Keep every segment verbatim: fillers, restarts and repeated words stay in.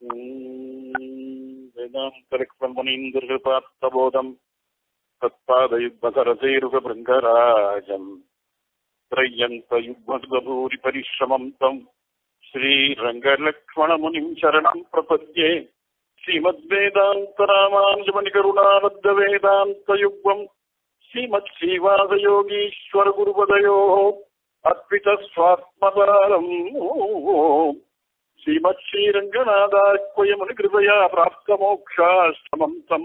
वेदान्तलक्ष्मणमुनीन्द्रकृपात्तबोधम् तत्पादयुग्मसरसेरुगभृङ्गराजम् त्रय्यन्तयुग्मद्गभूरिपरिश्रमम् तम् श्रीरङ्गलक्ष्मणमुनिम् शरणम् प्रपद्ये श्रीमद्वेदान्तरामानुजमुनिकरुणाबद्धवेदान्तयुग्मम् श्रीमत्श्रीवासयोगीश्वरगुरुपदयोः अर्पितस्वात्मभारम् श्रीमत्श्रीरङ्गनाथाख्वयमुनिकृपया प्राप्तमोक्षाश्रमम् तम्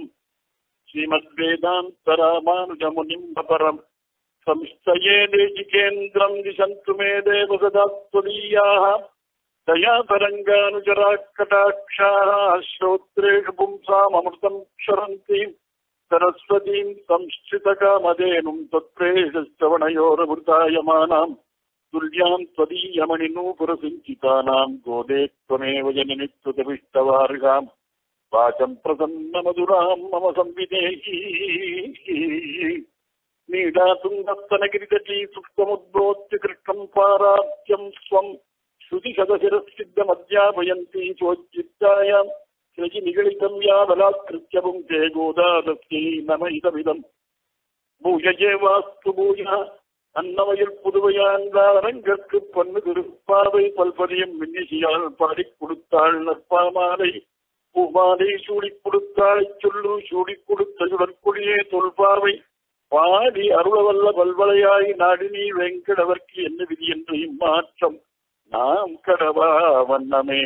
श्रीमद्वेदान्तरामानुजमुनिम् परम् संस्थये देशिकेन्द्रम् दिशन्तु मे देव सदा त्वदीयाः दया तरङ्गानुचराः कटाक्षाः श्रोत्रेषु पुंसाममृतम् क्षरन्ति सरस्वतीम् संश्रितकामधेनुम् तत्प्रेषश्रवणयोरमृतायमानाम् तुल्याम् त्वदीयमणिनूपुरसिञ्चितानाम् गोदे त्वमेव जननित्वतविष्टवार्गाम् वाचम् प्रसन्नमधुराम् मम संविदेही नीडातुङ्गस्तनगिरितटी सुप्तमुद्बोध्य कृष्णम् पारात्यम् स्वम् श्रुतिशतशिरःसिद्धमध्यापयन्ती स्वोच्चित्तायाम् सृजि निगलितम् या बलात्कृत्य पुङ्क्ते गोदादस्यै नम इदमिदम् भूयजे वास्तु भूयः அன்னவயல் புதுவையாண்டாரங்கற்கு பொன்னு திருப்பாவை பல்பதியம் மின்னிசியால் பாடிக் கொடுத்தாள் நற்பாமாலை பூமாலை சூடிக் கொடுத்தாள் சொல்லு சூடிக் கொடுத்த சுடற்கொடியே தொல்பாவை பாடி அருளவல்ல பல்வளையாய் நாடினி வெங்கடவர்க்கு என்ன விதி என்று இம்மாற்றம் நாம் கடவா வண்ணமே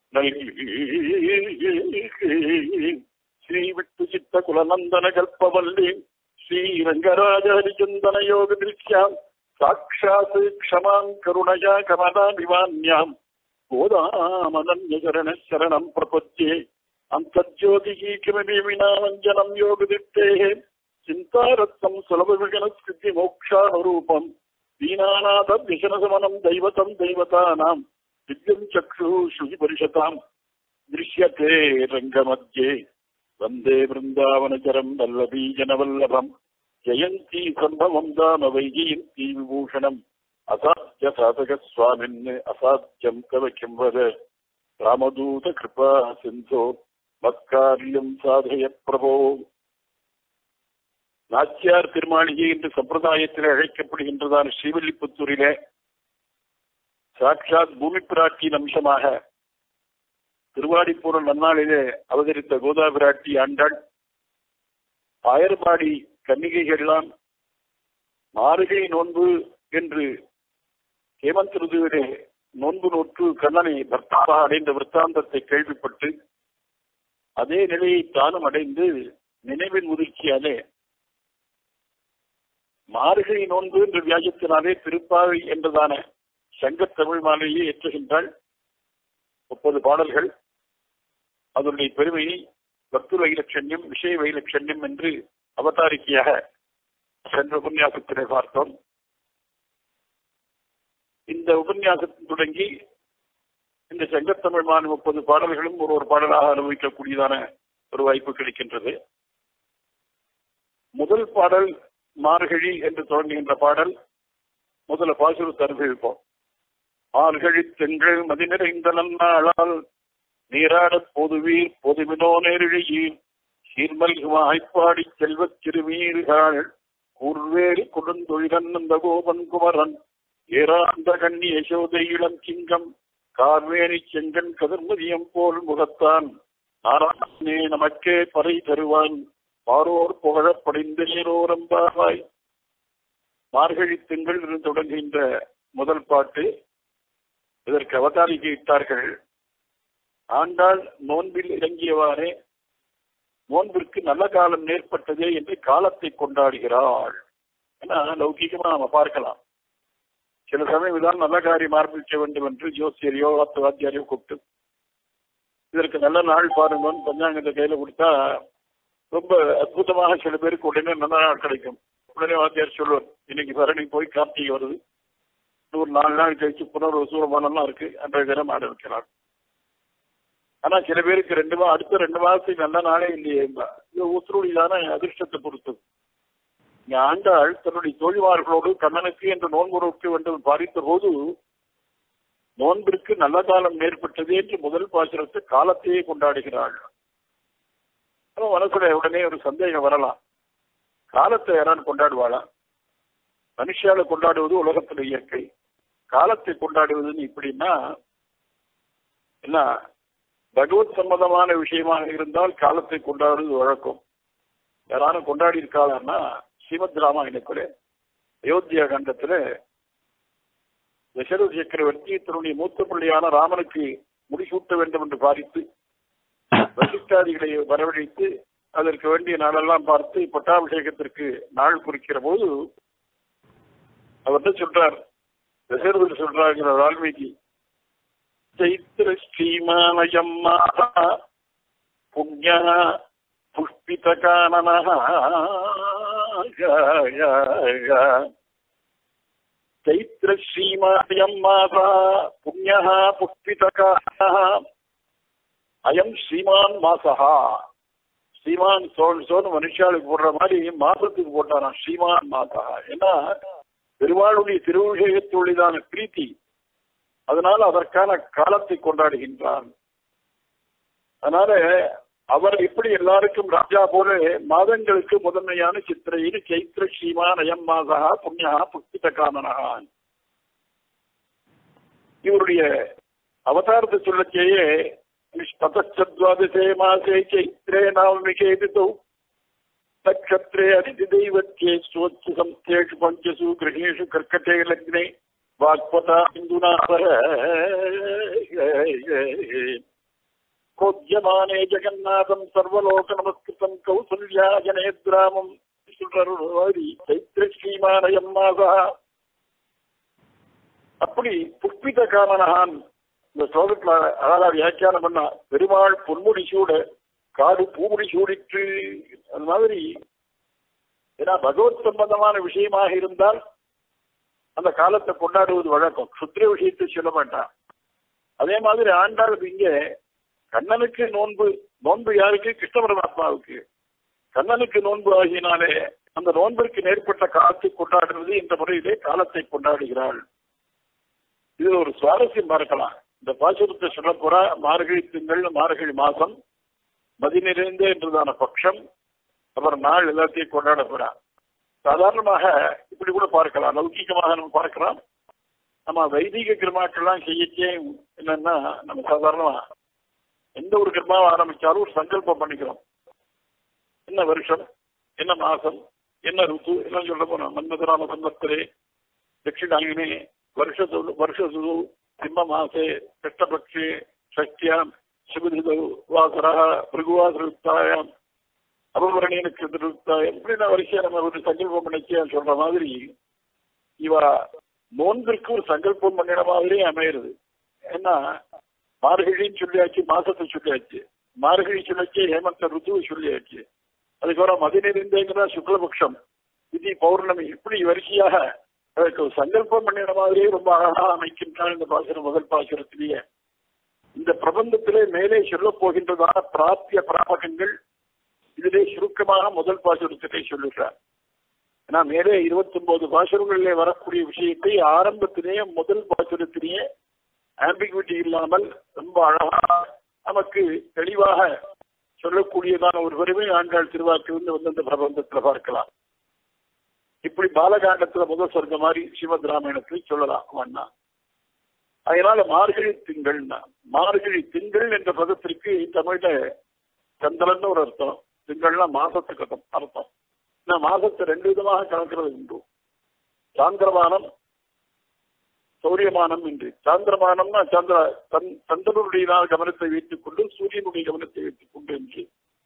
ஸ்ரீ விட்டு சித்த குலநந்தன கல்பவல்லி श्रीरंगराज हरिचंदन योग दृश्याम साक्षात् क्षमां करुणया कमलाभिवान्यां गोदामनन्य शरण शरणं प्रपद्ये अंतर्ज्योतिः किमपि विना वञ्जनं योगदीप्तेः चिन्तारत्नं सुलभविघ्नस्थिति मोक्षानुरूपं दीनानाथ व्यसनशमनं दैवतं दैवतानां दिव्यं चक्षुः श्रुतिपरिषतां दृश्यते रङ्गमध्ये वंदे वृंदावनचरं वल्लभीजनवल्लभम् जयंती संभवं दाम वैजयंती विभूषणम् असाध्य साधक स्वामिन् असाध्यं कव किं वद रामदूत कृपा सिन्धो मत्कार्यं साधय प्रभो நாச்சியார் திருமாளிகை என்று சம்பிரதாயத்தில் அழைக்கப்படுகின்றதான ஸ்ரீவில்லிபுத்தூரிலே சாட்சாத் பூமி பிராட்டியின் அம்சமாக திருவாடிப்பூர நன்னாளிலே அவதரித்த கோதா பிராட்டி ஆண்டாள் ஆயர்பாடி கன்னிகைகள்லாம் மார்கழி நோன்பு என்று ஹேமந்த் ருதுவிலே நோன்பு நோற்று கண்ணனை பர்த்தாவாக அடைந்த விற்த்தாந்தத்தை கேள்விப்பட்டு அதே நிலையை தானும் அடைந்து நினைவின் முதிர்ச்சியாலே மார்கழி நோன்பு என்ற வியாஜத்தினாலே திருப்பாவை என்றதான சங்கத் தமிழ் மாலையை ஏற்றுகின்றாள். முப்பது பாடல்கள் அதனுடைய பெருமையை பக்தி வைலட்சண்யம் விஷய வைலட்சண்யம் என்று அவதாரிக்கையாக சென்ற உபன்யாசத்திலே பார்த்தோம். இந்த உபன்யாசத்தில் தொடங்கி இந்த சங்கத்தமிழ் மாநில முப்பது பாடல்களும் ஒரு ஒரு பாடலாக அனுபவிக்கக்கூடியதான ஒரு வாய்ப்பு கிடைக்கின்றது. முதல் பாடல் மார்கழி என்று தொடங்குகின்ற பாடல் முதல பாசுரத்தை அனுபவிப்போம். ஆர்கழி தெங்கள் மதி நிறைந்த நன்னாளால் நீராடப் பொதுவீர் பொதுவினோ நேரிழையீர் சீர்மல்குமாய்ப்பாடி செல்வச் சிறுமீர்கள் கூர்வேலி கொடுந்தொழிலன் அந்த கோபன் குமரன் ஏராந்த கண்ணி யசோதை இளம் சிங்கம் கார்வேணி செங்கன் கதிர்மதியம் போல் முகத்தான் நாராயணே நமக்கே பறை தருவான் பாரோர் புகழப் படிந்த நீரோரம்பாவாய். மார்கழி திங்கள் இருந்து தொடங்குகின்ற முதல் பாட்டு. இதற்கு அவதாரிகை இட்டார்கள். ஆண்டாள் நோன்பில் இறங்கியவாறே நோன்பிற்கு நல்ல காலம் ஏற்பட்டதே என்று காலத்தை கொண்டாடுகிறாள். ஏன்னா லௌகிகமா நாம பார்க்கலாம், சில சமயம் இதான் நல்ல காரியம் ஆரம்பிக்க வேண்டும் என்று ஜோசியரையோ வாத்தியாரையோ கூப்பிட்டு இதற்கு நல்ல நாள் பாருங்கன்னு பஞ்சாங்கத்தை கையில கொடுத்தா ரொம்ப அற்புதமாக சில பேருக்கு உடனே நல்ல நாள் கிடைக்கும். உடனே வாத்தியார் சொல்லுவார், இன்னைக்கு பரணி போய் கார்த்திகை வருது, ஒரு நாலு நாள் கழிச்சு புனர் சூரமானலாம் இருக்கு அன்றைய தினம் ஆட வைக்கிறார். ஆனா சில பேருக்கு ரெண்டு மா அடுத்த ரெண்டு மாதத்துக்கு நல்ல நாளே இல்லையே. இது உத்தரவுதான அதிர்ஷ்டத்தை பொறுத்தது. இங்க ஆண்டாள் தன்னுடைய தோழிமார்களோடு கண்ணனுக்கு என்று நோன்பு நோக்க வேண்டும் பாதித்த போது நோன்பிற்கு நல்ல காலம் ஏற்பட்டது என்று முதல் பாசுரத்தை காலத்தையே கொண்டாடுகிறாள். மனசுல உடனே ஒரு சந்தேகம் வரலாம், காலத்தை யாரான்னு கொண்டாடுவாளா? மனுஷால கொண்டாடுவது உலகத்துல இயற்கை, காலத்தை கொண்டாடுவதுன்னு இப்படின்னா என்ன? பகவத் சம்பந்தமான விஷயமாக இருந்தால் காலத்தை கொண்டாடுவது வழக்கம். யாராலும் கொண்டாடி இருக்காளன்னா ஸ்ரீமத் ராமாயணத்துல அயோத்தியா கண்டத்துல தசரத சக்கரவர்த்தி தன்னுடைய மூத்த பிள்ளையான ராமனுக்கு முடிசூட்ட வேண்டும் என்று பாரித்து வசிஷ்டாதிகளை வரவழைத்து அதற்கு வேண்டிய நாளெல்லாம் பார்த்து பட்டாபிஷேகத்திற்கு நாள் குறிக்கிற போது அவர் சொல்றார், தசரதர் சொல்றாங்க வால்மீகி, சைத்திர ஸ்ரீமானயம் புண்ணிய புஷ்பித கானன சைத்திர ஸ்ரீமானயம் மாதா புண்ணிய புஷ்பித கானன அயம் ஸ்ரீமான் மாசஹா. ஸ்ரீமான் சோன் சோன் மனுஷாளுக்கு போடுற மாதிரி மாசத்துக்கு போட்டானா ஸ்ரீமான் மாசஹா. ஏன்னா பெருமாளுடைய திருவிஷயத்துள்ளான பிரீத்தி, அதனால அதற்கான காலத்தை கொண்டாடுகின்றான். அதனால அவர் எப்படி எல்லாருக்கும் ராஜா போல மாதங்களுக்கு முதன்மையான சித்திரையில் சைத்திர ஸ்ரீமான் அயம் மாசஹா புண்ணியா புஷ்பித காமனஹா. இவருடைய அவதாரத்தை சொல்லச்சேயே ததச்சத்வாதசே மாசே சைத்ரே நவமிகேதிதௌ நக்ஷத்ரே அதிதி தெய்வத்யே ஸ்வச்சு சம்ஸ்தேஷு பஞ்சசு கிரகேஷு கர்க்கடே லக்னே வாக்பதா இந்துநாதர கோத்யமானே ஜெகநாதம் சர்வலோக நமஸ்கிருதம் கௌசல்யா ஜனேத்ராமம் சொல்றாரு சைத்ர ஸ்ரீமானயம் மாசா. அப்படி புஷ்பித காமனஹான் இந்த ஸ்லோகத்துல அழகா வியாக்கியானம் பண்ணா, பெருமாள் பொன்முடி சூட காடு பூமுடி சூடிற்று. அது மாதிரி ஏன்னா பகவத் சம்பந்தமான விஷயமாக இருந்தால் அந்த காலத்தை கொண்டாடுவது வழக்கம், சுத்திர விஷயத்தை சொல்ல மாட்டான். அதே மாதிரி ஆண்டாளுக்கு இங்கே கண்ணனுக்கு நோன்பு, நோன்பு யாருக்கு? கிருஷ்ண பரமாத்மாவுக்கு. கண்ணனுக்கு நோன்பு ஆகினாலே அந்த நோன்பிற்கு நேர்பட்ட காலத்தை கொண்டாடுறது இந்த முறையிலே காலத்தை கொண்டாடுகிறாள். இது ஒரு சுவாரஸ்யம் பார்க்கலாம். இந்த பாசுரத்தை சொல்ல போற மார்கழி திங்கள், மார்கழி மாசம், மதி நிறைந்த என்றதான பட்சம், அப்புறம் நாள் எல்லாத்தையும் கொண்டாட போறா. சாதாரணமாக இப்படி கூட பார்க்கலாம், லௌகிகமாக நம்ம பார்க்கலாம். நம்ம வைதிக கிரமாக்கள்லாம் செய்யச்சே என்னன்னா, நம்ம சாதாரணமா எந்த ஒரு கிரமாவை ஆரம்பிச்சாலும் ஒரு சங்கல்பம் பண்ணிக்கிறோம். என்ன வருஷம், என்ன மாசம், என்ன ருத்து எல்லாம் சொல்ல போனோம். மன்மதராம சம்பத்தரே தட்சிணாயினே வருஷத்து வருஷத்து சிம்ம மாசே கிருஷ்ணபக்ஷே ஷஷ்டியாம் சுபதிதௌ வாசரா பிருகுவாசருத்தாயாம் அபவரணீனுக்கு திருத்தாயம் இப்படின்னா வரிசையா நம்ம ஒரு சங்கல்பம் பண்ணிச்சு சொல்ற மாதிரி இவ நோன்பிற்கு ஒரு சங்கல்பம் பண்ணின மாதிரி அமையிறது. ஏன்னா மார்கழின்னு சொல்லியாச்சு, மாசத்தை சொல்லியாச்சு, மார்கழி சொல்லியாச்சு, ஹேமந்த ருத்துவை சொல்லியாச்சு, அதுக்கப்புறம் மதி நிறைந்தேங்கிற சுக்லபக்ஷம், விதி பௌர்ணமி, இப்படி வரிசையாக அதற்கு சங்கல்பம் பண்ணின மாதிரியே ரொம்ப அழகா அமைக்கின்றான் இந்த பாசுரம். முதல் பாசுரத்திலேயே இந்த பிரபந்தத்திலே மேலே சொல்ல போகின்றதான பிராப்திய பிராபகங்கள் இதிலே சுருக்கமாக முதல் பாசுரத்திலே சொல்லுகிறார். ஏன்னா மேலே இருபத்தி ஒன்பது பாசுரங்களிலே வரக்கூடிய விஷயத்தை ஆரம்பத்திலேயே முதல் பாசுரத்திலேயே ஆம்பிகுவிட்டி இல்லாமல் ரொம்ப அழகா நமக்கு தெளிவாக சொல்லக்கூடியதான ஒரு பெருமை ஆண்டாள் திருவாக்கிலிருந்து வந்து அந்த பிரபந்தத்தில் பார்க்கலாம். இப்படி பாலகாண்டத்துல முதல் சொர்க்க மாதிரி ஸ்ரீமத் ராமாயணத்தில் சொல்லலாம் அண்ணா. அதனால மார்கழி திங்கள்னா, மார்கழி திங்கள் என்ற பதத்திற்கு தமிழ்ல சந்திரன் ஒரு அர்த்தம், திங்கள்னா மாசத்துக்கு அர்த்தம். மாசத்தை ரெண்டு விதமாக கணக்கிறது உண்டு, சாந்திரமானம் சௌரியமானம் என்று. சாந்திரமானம்னா சந்திர சந்திரனுடைய கவனத்தை வைத்துக் கொண்டு சூரியனுடைய கவனத்தை வைத்துக் கொண்டு என்று.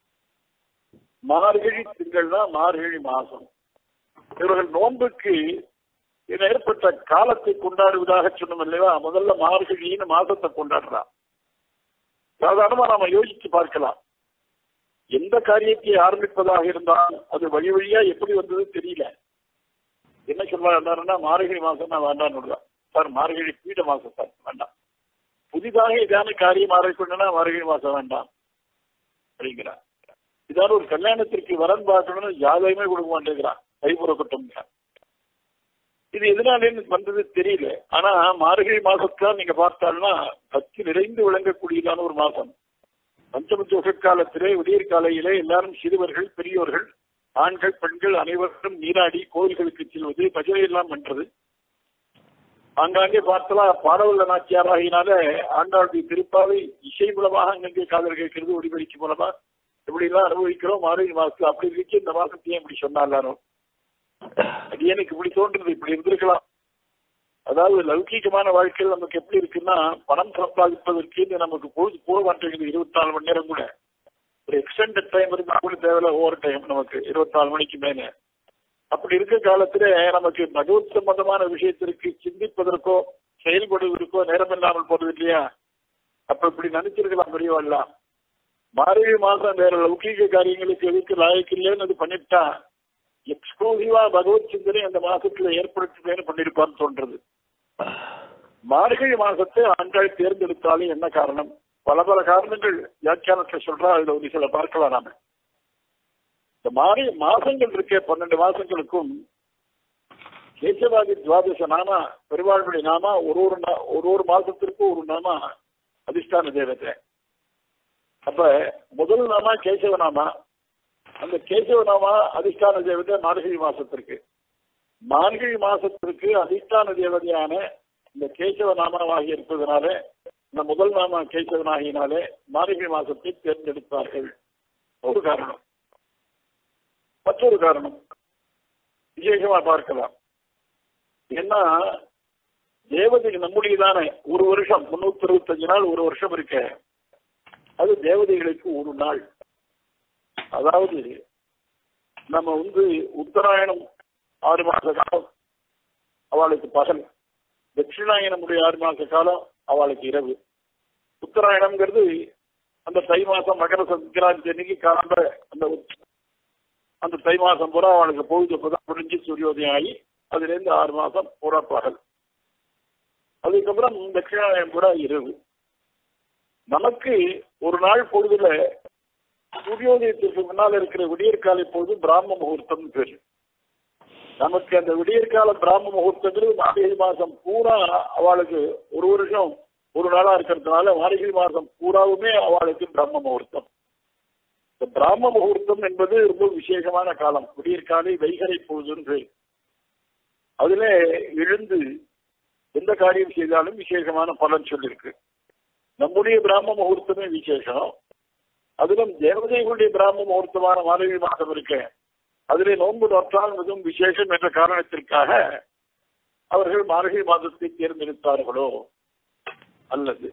மார்கழி திங்கள்னா மார்கழி மாசம். இவர்கள் நோன்புக்கு ஏற்பட்ட காலத்தை கொண்டாடுவதாக சொன்னோம் இல்லையா? முதல்ல மார்கழின்னு மாசத்தை கொண்டாடுறான். சாதாரணமா நாம யோசிச்சு பார்க்கலாம், எந்த காரியத்தை ஆரம்பிப்பதாக இருந்தால் அது வழி வழியா எப்படி வந்தது தெரியல. என்ன சொல்றாருன்னா மார்கழி மாசம் நான் வேண்டான்னு விடுறான் சார், மார்கழி பீட மாசம் சார் வேண்டாம், புதிதாக இதான காரியம் ஆரம்பிக்கணும்னா மார்கழி மாசம் வேண்டாம் அப்படிங்கிறான். இதான ஒரு கல்யாணத்திற்கு வரன் பார்க்கணும்னு ஜாதகமே கொடுக்க மாட்டேங்கிறான், கைப்புறப்பட்டம். இது எதனாலேன்னு வந்தது தெரியல. ஆனா மார்கழி மாசத்தான் நீங்க பார்த்தால்னா பக்தி நிறைந்து விளங்கக்கூடியதான ஒரு மாசம். பஞ்சம காலத்திலே விடியற் காலையிலே எல்லாரும் சிறுவர்கள் பெரியோர்கள் ஆண்கள் பெண்கள் அனைவரும் நீராடி கோவில்களுக்கு செல்வது பஜனை எல்லாம் பண்றது. ஆங்காங்கே பார்த்தலாம் பாடவல்ல நாச்சியார் ஆகினால ஆண்டாளுடைய திருப்பாவை இசை மூலமாக அங்கங்கே காதல் கேட்கிறது ஒளிபெருக்கி மூலமா இப்படி எல்லாம் அனுபவிக்கிறோம் மார்கழி மாசத்துல. அப்படி இருக்கு இந்த மாசத்தையும் இப்படி சொன்னா எல்லாரும் அது எனக்கு இப்படி தோன்றது, இப்படி இருந்திருக்கலாம். அதாவது லௌகீகமான வாழ்க்கையில் நமக்கு எப்படி இருக்குன்னா பணம் சம்பாதிப்பதற்கு நமக்கு பொழுது போக மாட்டேங்குது. இருபத்தி நாலு மணி நேரம் கூட ஒரு எக்ஸ்டெண்டட் டைம் இருந்தா கூட தேவையில்ல ஓவர் டைம் நமக்கு இருபத்தி நாலு மணிக்கு மேல. அப்படி இருக்க காலத்துல நமக்கு பகவத் சம்பந்தமான விஷயத்திற்கு சிந்திப்பதற்கோ செயல்படுவதற்கோ நேரம் இல்லாமல் போறது இல்லையா? அப்ப இப்படி நினைச்சிருக்கலாம் பெரியவாள்லாம். மார்கழி மாசம் வேற லௌகீக காரியங்களுக்கு எதுக்கு லாயக்கு இல்லைன்னு அது பண்ணிட்டா எக்ஸ்க்ளூசிவா பகவத் சிந்தனை அந்த மாசத்துல ஏற்படுத்துதேன்னு பண்ணிருப்பான்னு தோன்றது. மார்கழி மாசத்தை ஆண்டாள் தேர்ந்தெடுத்தாலும் என்ன காரணம்? பல பல காரணங்கள் வியாக்கியானத்தை சொல்றா. அதுல ஒரு சில பார்க்கலாம். நாம இந்த மாறி மாசங்கள் இருக்க பன்னெண்டு மாசங்களுக்கும் கேசவாதி துவாதச நாமா பெருவாழ்வுடைய நாமா ஒரு ஒரு ஒரு ஒரு மாசத்திற்கும் ஒரு நாமா அதிஷ்டான தேவதை. அப்ப முதல் நாமா கேசவ நாமா. அந்த கேசவ நாமா அதிஷ்டான தேவதை மார்கழி மாசத்திற்கு. மார்கழி மாசத்திற்கு அதிஷ்டான தேவதையான இந்த கேசவ நாமாவாகி இருப்பதனால இந்த முதல் நாமா கேசவனாகினாலே மார்கழி மாசத்தை தேர்ந்தெடுத்தார்கள். ஒரு காரணம். மற்றொரு காரணம் விசேஷமா பார்க்கலாம். ஏன்னா தேவதைக்கு நம்முடையதான ஒரு வருஷம் முன்னூத்தி அறுபத்தி அஞ்சு நாள் ஒரு வருஷம் இருக்க அது தேவதைகளுக்கு ஒரு நாள். அதாவது நம்ம வந்து உத்தராயணம் ஆறு மாச காலம் அவளுக்கு பகல், தட்சிணாயனமுடைய ஆறு மாச காலம் அவளுக்கு இரவு. உத்தராயணம்ங்கிறது அந்த தை மாசம் மகர சங்கராந்தி அன்னைக்கு காலம்ப அந்த அந்த தை மாசம் பூரா அவளுக்கு பொழுது இப்பதான் முடிஞ்சு சூரியோதயம் ஆகி அதுல இருந்து ஆறு மாசம் பூரா பகல். அதுக்கப்புறம் தட்சிணாயனம் கூட இரவு. நமக்கு ஒரு நாள் பொழுதுல சூரியோதயத்திற்கு முன்னால் இருக்கிற விடியற்காலை பொழுது பிராம முகூர்த்தம் பேரு. நமக்கு அந்த விடியற்கால பிராம முகூர்த்தங்கிறது மார்கழி மாசம் பூரா அவளுக்கு ஒரு வருஷம் ஒரு நாளா இருக்கிறதுனால மார்கழி மாசம் பூராவுமே அவளுக்கு பிராம முகூர்த்தம். இந்த பிராம முகூர்த்தம் என்பது ரொம்ப விசேஷமான காலம். விடியற்காலை வைகரை பொழுது அதுல எழுந்து எந்த காரியம் செய்தாலும் விசேஷமான பலன் சொல்லியிருக்கு. நம்முடைய பிராம முகூர்த்தமே விசேஷம். அதிலும் தேவதைகளுடைய பிராம முகூர்த்தமான மார்கழி மாதம் இருக்க அதிலே நோன்பு நோற்றால் மிகவும் விசேஷம் என்ற காரணத்திற்காக அவர்கள் மார்கழி மாதத்தை தேர்ந்தெடுத்தார்களோ அல்லது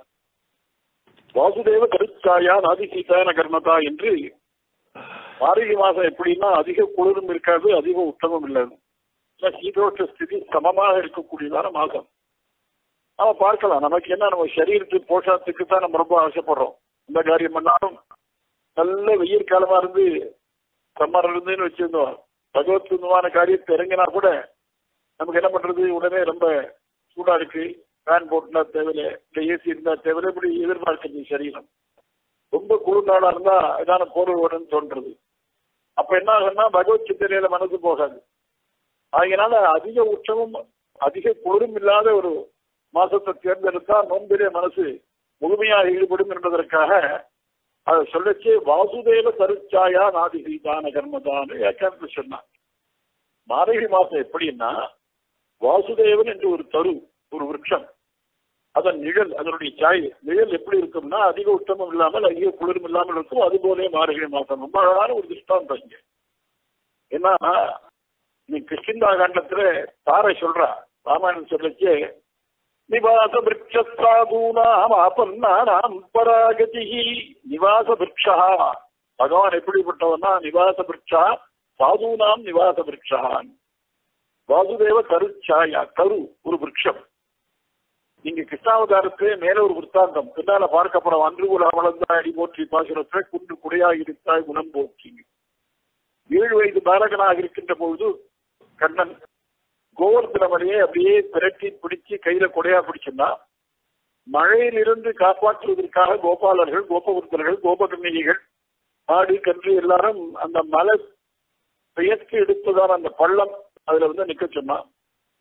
வாசுதேவ கருச்சாயா நாதி சீதான கர்மதா என்று மார்கழி மாதம் எப்படின்னா அதிக குளிரும் இருக்காது, அதிக உத்தமம் இல்லாது, சீதோஷ்ட ஸ்திதி சமமாக இருக்கக்கூடியதான மாதம். நாம பார்க்கலாம். நமக்கு என்ன நம்ம சரீரத்து போஷாத்துக்கு தான் நம்ம ரொம்ப ஆசைப்படுறோம். இந்த காரியம் பண்ணாலும் நல்ல வெயில் காலமா இருந்து சம்மர் இருந்துன்னு வச்சிருந்தோம் பகவத் சுந்தமான காரியத்தை இறங்கினா கூட நமக்கு என்ன பண்றது, உடனே ரொம்ப சூடா இருக்கு, ஃபேன் போட்டுனா தேவையில்லை, இல்லை ஏசி இருந்தா தேவையில்லை, இப்படி எதிர்பார்க்கிறது சரீரம். ரொம்ப குளிர்நாளா இருந்தா ஏதான போர்வை வரும்னு தோன்றது. அப்ப என்ன ஆகுன்னா பகவத் சிந்தனையில மனசு போகாது. அதனால அதிக உற்சவம் அதிக குளிரும் இல்லாத ஒரு மாசத்தை தேர்ந்தெடுத்தா நோன்பிலே மனசு முழுமையாக ஈடுபடும் என்பதற்காக அதை சொல்லச்சே வாசுதேவ கருச்சாயா நாதி சீதான கர்மதான் ஏற்கனவே சொன்னான். மார்கழி மாசம் எப்படின்னா வாசுதேவன் என்று ஒரு தரு ஒரு விருட்சம், அதன் நிழல் அதனுடைய சாய் நிழல் எப்படி இருக்கும்னா அதிக உத்தமம் இல்லாமல் அதிக குளிரும் இல்லாமல் இருக்கும். அது போலே மார்கழி மாசம் ரொம்ப அழகான ஒரு திருஷ்டாந்தம் இங்க. ஏன்னா நீ கிருஷ்ணா காண்டத்துல தாரை சொல்றா, ராமாயணம் சொல்லச்சே நிவாச விரக்ஷாதூனாம் ஆபன்னானாம் பராகதி. நிவாச விரக்ஷா பகவான் எப்படிப்பட்டவன்னா நிவாச விரக்ஷா சாதூனாம் நிவாச விரக்ஷான். வாசுதேவ கருச்சாயா கரு ஒரு விரக்ஷம். நீங்க கிருஷ்ணாவதாரத்திலே மேல ஒரு விற்த்தாந்தம் பின்னால பார்க்கப்படும். அன்று கூட வளர்ந்தா அடி போற்றி பாசுரத்தை குன்று குடையாக இருந்தாய் குணம் போற்றி. ஏழு வயது பாலகனாக இருக்கின்ற பொழுது கண்ணன் கோவர்த்தன மலையை அப்படியே பிரட்டி பிடிச்சு கையில கொடையா பிடிச்சுன்னா மழையிலிருந்து காப்பாற்றுவதற்காக கோபாலர்கள் கோபவர்த்தர்கள் கோபகன்னிகைகள் ஆடு கன்று எல்லாரும் அந்த மலை பெயர்த்து எடுத்ததான அந்த பள்ளம் அதுல வந்து நிக்க சொன்னான்.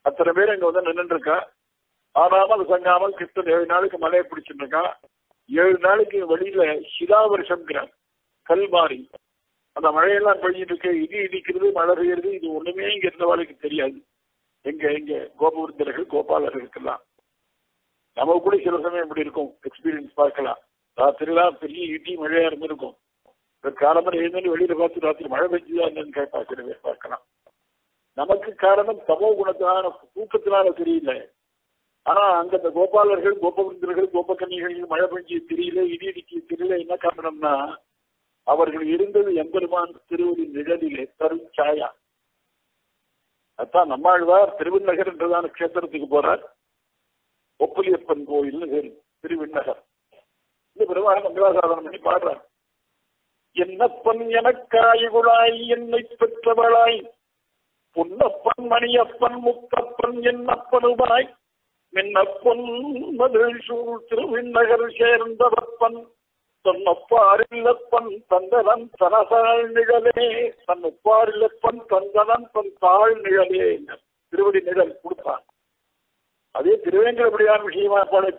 அத்தனை பேர் அங்க வந்து நின்று இருக்கா. ஆனாமல் சங்காமல் கிருஷ்ணன் ஏழு நாளைக்கு மலையை பிடிச்சிட்டு இருக்கான். ஏழு நாளைக்கு வெளியில சிலா வருஷம்ங்கிறார், கல் மாறி அந்த மழையெல்லாம் பெய்ஞ்சிட்டு இருக்கு. இடி இடிக்கிறது, மழை பெய்யுறது, இது ஒண்ணுமே இங்க இருந்தவாளுக்கு தெரியாது. எங்க எங்க கோபவருந்தர்கள் கோபாலர்களுக்கெல்லாம் நமக்கு கூட சில சமயம் இப்படி இருக்கும், எக்ஸ்பீரியன்ஸ் பார்க்கலாம். ராத்திரிலாம் பெரிய இடி மழையா இருந்திருக்கும். காலம்பரம் எழுந்து வெளியில பார்த்து ராத்திரி மழை பெஞ்சுதான் என்னன்னு கேட்பா சில பேர் பார்க்கலாம். நமக்கு காரணம் தமோ குணத்தினால தூக்கத்தினால தெரியல. ஆனா அங்க இந்த கோபாலர்கள் கோபவருந்தர்கள் கோபக்கன்னிகள் மழை பெஞ்சு தெரியல, இடி இடிக்கு தெரியல. என்ன காரணம்னா அவர்கள் இருந்தது எம்பெருமான் திருவடி நிழலிலே தருச்சாயா. அதான் நம்மாழ்வார் திருவிண்ணகர் என்றதான கஷேத்திரத்துக்கு போறார். ஒப்புலியப்பன் கோயில் திருவிண்ணகர். இந்த பெருமாள் மங்களாசாதனம் பண்ணி பாடுறார். என்னப்பன் எனக்காயுகுழாய் என்னை பெற்றவளாய் பொன்னப்பன் மணியப்பன் முத்தப்பன் என்னப்பனுமாய் மின்னப்பன் மதில் சூழ் திருவிண்ணகர் சேர்ந்தவப்பன் தன்னொப்பாரில்லப்பன் தந்தனன் தனசாள் நிழலே தன்னொப்பாரில்லப்பன் தந்தனன் தன் தாழ் நிழலே திருவடி நிழல் கொடுத்தான். அதே திருவேங்கடபடியான் விஷயமா படைச்ச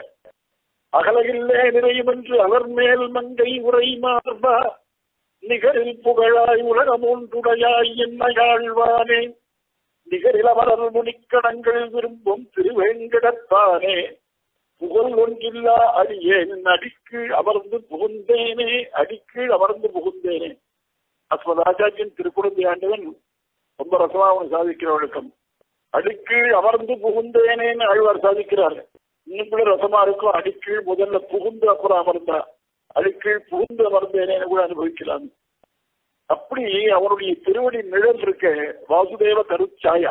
அகலகில்லே நிறையும் என்று அவர் மேல் மங்கை உரை மார்பா நிகரில் புகழாய் உலகம் ஒன்றுடையாய் என்னையாழ்வானே நிகரில் அவரல் முனிக்கடங்கள் விரும்பும் திருவேங்கடத்தானே புகழ் ஒன்றில்லா அடியேன் அடிக்கு அமர்ந்து புகுந்தேனே அடிக்கு அமர்ந்து புகுந்தேனே. அஸ்வதாச்சாரியன் திருக்குழந்தை ஆண்டவன் ரொம்ப ரசமா அவன் சாதிக்கிற வழக்கம். அடிக்கீழ் அமர்ந்து புகுந்தேனேன்னு ஆழ்வார் சாதிக்கிறார். இன்னும் கூட ரசமா இருக்கும். அடிக்கீழ் முதல்ல புகுந்து அப்புறம் அமர்ந்தா, அடிக்கீழ் புகுந்து அமர்ந்தேனேன்னு கூட அனுபவிக்கலாம். அப்படி அவனுடைய திருவடி நிழல் இருக்க வாசுதேவ கருச்சாயா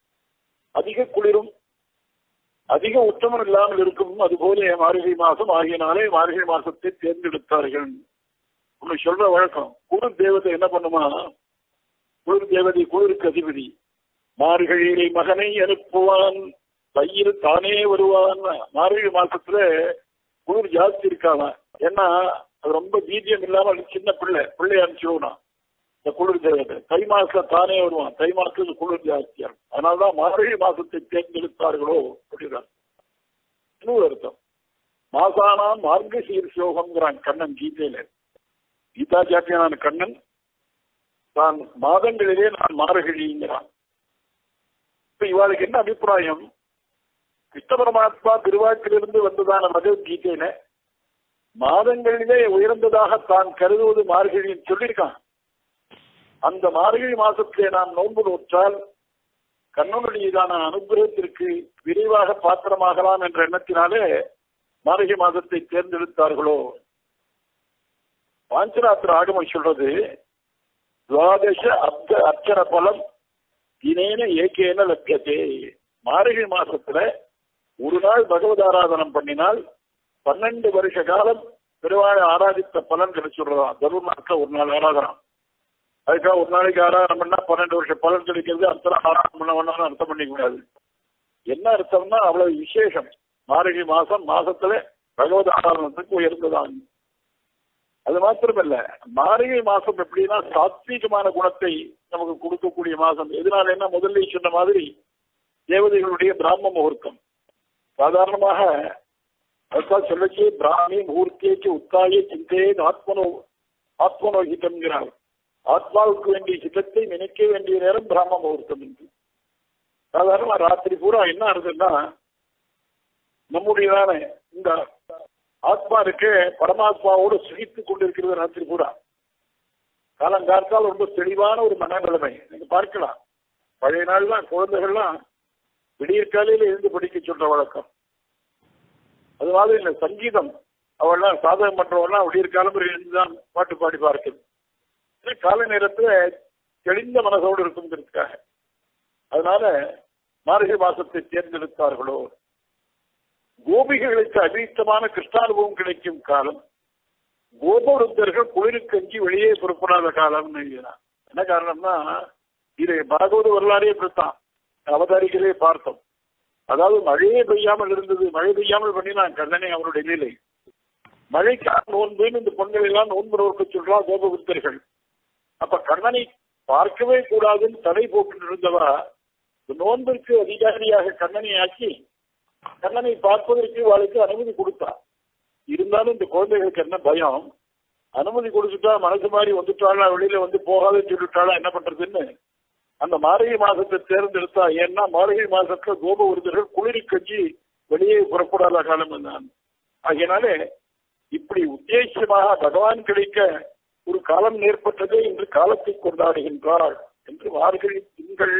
அதிக குளிரும் அதிக உத்தமம் இல்லாமல் இருக்கும். அதுபோல மார்கழி மாசம் ஆகியனாலே மார்கழி மாசத்தை தேர்ந்தெடுத்தார்கள். உன்னை சொல்ற வழக்கம். குளிர் தேவதை என்ன பண்ணுமா, குளிர் தேவதை குளிருக்கு அதிபதி. மார்கழியிலே மகனை அனுப்புவான், பயிர் தானே வருவான். மார்கழி மாசத்துல குளிர் ஜாஸ்தி இருக்காங்க. ஏன்னா அது ரொம்ப பீஜியம் இல்லாம சின்ன பிள்ளை பிள்ளை அனுப்பிச்சிடுவோம். இந்த குளிர் தேவதை தை மாசத்துல தானே வருவான். தை மாசத்துல குளிர் ஜாஸ்தியா இருக்கும். அதனாலதான் மார்கழி மாசத்தை தேர்ந்தெடுத்தார்களோ அப்படிதான் இன்னொரு அர்த்தம். மாசானா மார்க சீர்ஷோகம்ங்கிறான் கண்ணன் கீதையில. கீதா சாட்டியனான கண்ணன் தான் மாதங்களிலே நான் மார்கழிங்கிறான். இப்ப இவாளுக்கு என்ன அபிப்பிராயம்? கிருஷ்ண பரமாத்மா திருவாக்கிலிருந்து வந்ததான பகவத்கீதையில மாதங்களிலே உயர்ந்ததாக தான் கருதுவது மார்கழின்னு சொல்லியிருக்கான். அந்த மார்கழி மாசத்திலே நாம் நோன்பு நோற்றால் கண்ணனுடையதான அனுகிரகத்திற்கு விரைவாக பாத்திரமாகலாம் என்ற எண்ணத்தினாலே மார்கழி மாதத்தை தேர்ந்தெடுத்தார்களோ. பாஞ்சராத்திர ஆகமம் சொல்றது துவாதச அப்த அர்ச்சன பலம் தினேன ஏகேன லட்சத்தே. மார்கழி மாசத்துல ஒரு நாள் பகவத் ஆராதனம் பண்ணினால் பன்னெண்டு வருஷ காலம் பெருவாழ் ஆராதித்த பலன் கிடைச்சுடுறதாம். தருண நாட்கள் ஒரு நாள் ஆராதனம். அதுக்காக ஒரு நாளைக்கு ஆராதனம் பண்ணா பன்னெண்டு வருஷம் பலன் கிடைக்கிறது. அத்தனை ஆராதனம் பண்ண வேணாலும் அர்த்தம் பண்ணிக்க கூடாது. என்ன அர்த்தம்னா அவ்வளவு விசேஷம். மார்கழி மாசம் மாசத்துல பகவத் ஆராதனத்துக்கு உயர்ந்ததான். அது மாத்திரமல்ல, மார்கழி மாசம் எப்படின்னா சாத்வீகமான குணத்தை நமக்கு கொடுக்கக்கூடிய மாசம். எதனால என்ன முதல்ல சொன்ன மாதிரி தேவதைகளுடைய பிராம முகூர்த்தம். சாதாரணமாக அதுதான் சொல்லச்சு பிராமி முகூர்த்தியக்கு உத்தாய சிந்தையே ஆத்மனோ ஆத்மனோகிதம்ங்கிறார். ஆத்மாவுக்கு வேண்டிய சித்தத்தை நினைக்க வேண்டிய நேரம் பிராம முகூர்த்தம் என்று. சாதாரண ராத்திரி பூரா என்ன ஆகுதுன்னா நம்முடையதான இந்த ஆத்மா இருக்கு பரமாத்மாவோடு சுகித்து கொண்டிருக்கிறது. ராத்திரி பூரா காலங்காத்தால் ரொம்ப தெளிவான ஒரு மனநிலைமை நீங்க பார்க்கலாம். பழைய நாள் தான் குழந்தைகள்லாம் விடியற் காலையில இருந்து படிக்க சொல்ற வழக்கம். அது மாதிரி இல்லை சங்கீதம் அவள்லாம் சாதகம் பண்றவெல்லாம் விடியற் காலம்பரை எழுந்துதான் பாட்டு பாடி பார்க்குது. காலை நேரத்துல தெளிந்த மனசோடு இருக்குங்கிறதுக்காக. அதனால மார்கழி மாசத்தை தேர்ந்தெடுத்தார்களோ. கோபிகளுக்கு அபீத்தமான கிருஷ்ணானுபவம் கிடைக்கும் காலம். கோபவருத்தர்கள் குளிருக்கஞ்சி வெளியே புறப்படாத காலம்னு எழுதினார். என்ன காரணம்னா இது பாகவத வரலாறே இப்படித்தான் அவதாரிகளே பார்த்தோம். அதாவது மழையே பெய்யாமல் இருந்தது. மழை பெய்யாமல் பண்ணினான் கண்ணனை அவருடைய நிலை. மழைக்காக நோன்புன்னு இந்த பொங்கல் எல்லாம் நோன்பு நோக்க சொல்றா கோபவருத்தர்கள். அப்ப கண்ணனை பார்க்கவே கூடாதுன்னு தடை போட்டு இருந்தவா நோன்பிற்கு அதிகாரியாக கண்ணனை ஆக்கி கண்ணனை பார்ப்பதற்கு அவளுக்கு அனுமதி கொடுத்தான். இருந்தாலும் இந்த குழந்தைகளுக்கு என்ன பயம், அனுமதி கொடுத்துட்டா மனசு மாதிரி வந்துட்டாளா, வெளியில வந்து போகாதுன்னு சொல்லிட்டாளா, என்ன பண்றதுன்னு அந்த மார்கழி மாசத்தை தேர்ந்தெடுத்தா. ஏன்னா மார்கழி மாசத்துல கோப விருதுகள் குளிரி கஞ்சி வெளியே புறப்படாத காலம் நான். ஆகையினாலே இப்படி உத்தேசமாக பகவான் கிடைக்க ஒரு காலம் ஏற்பட்டதே என்று காலத்தை கொண்டாடுகின்றாள் என்று மார்கழி திங்கள்.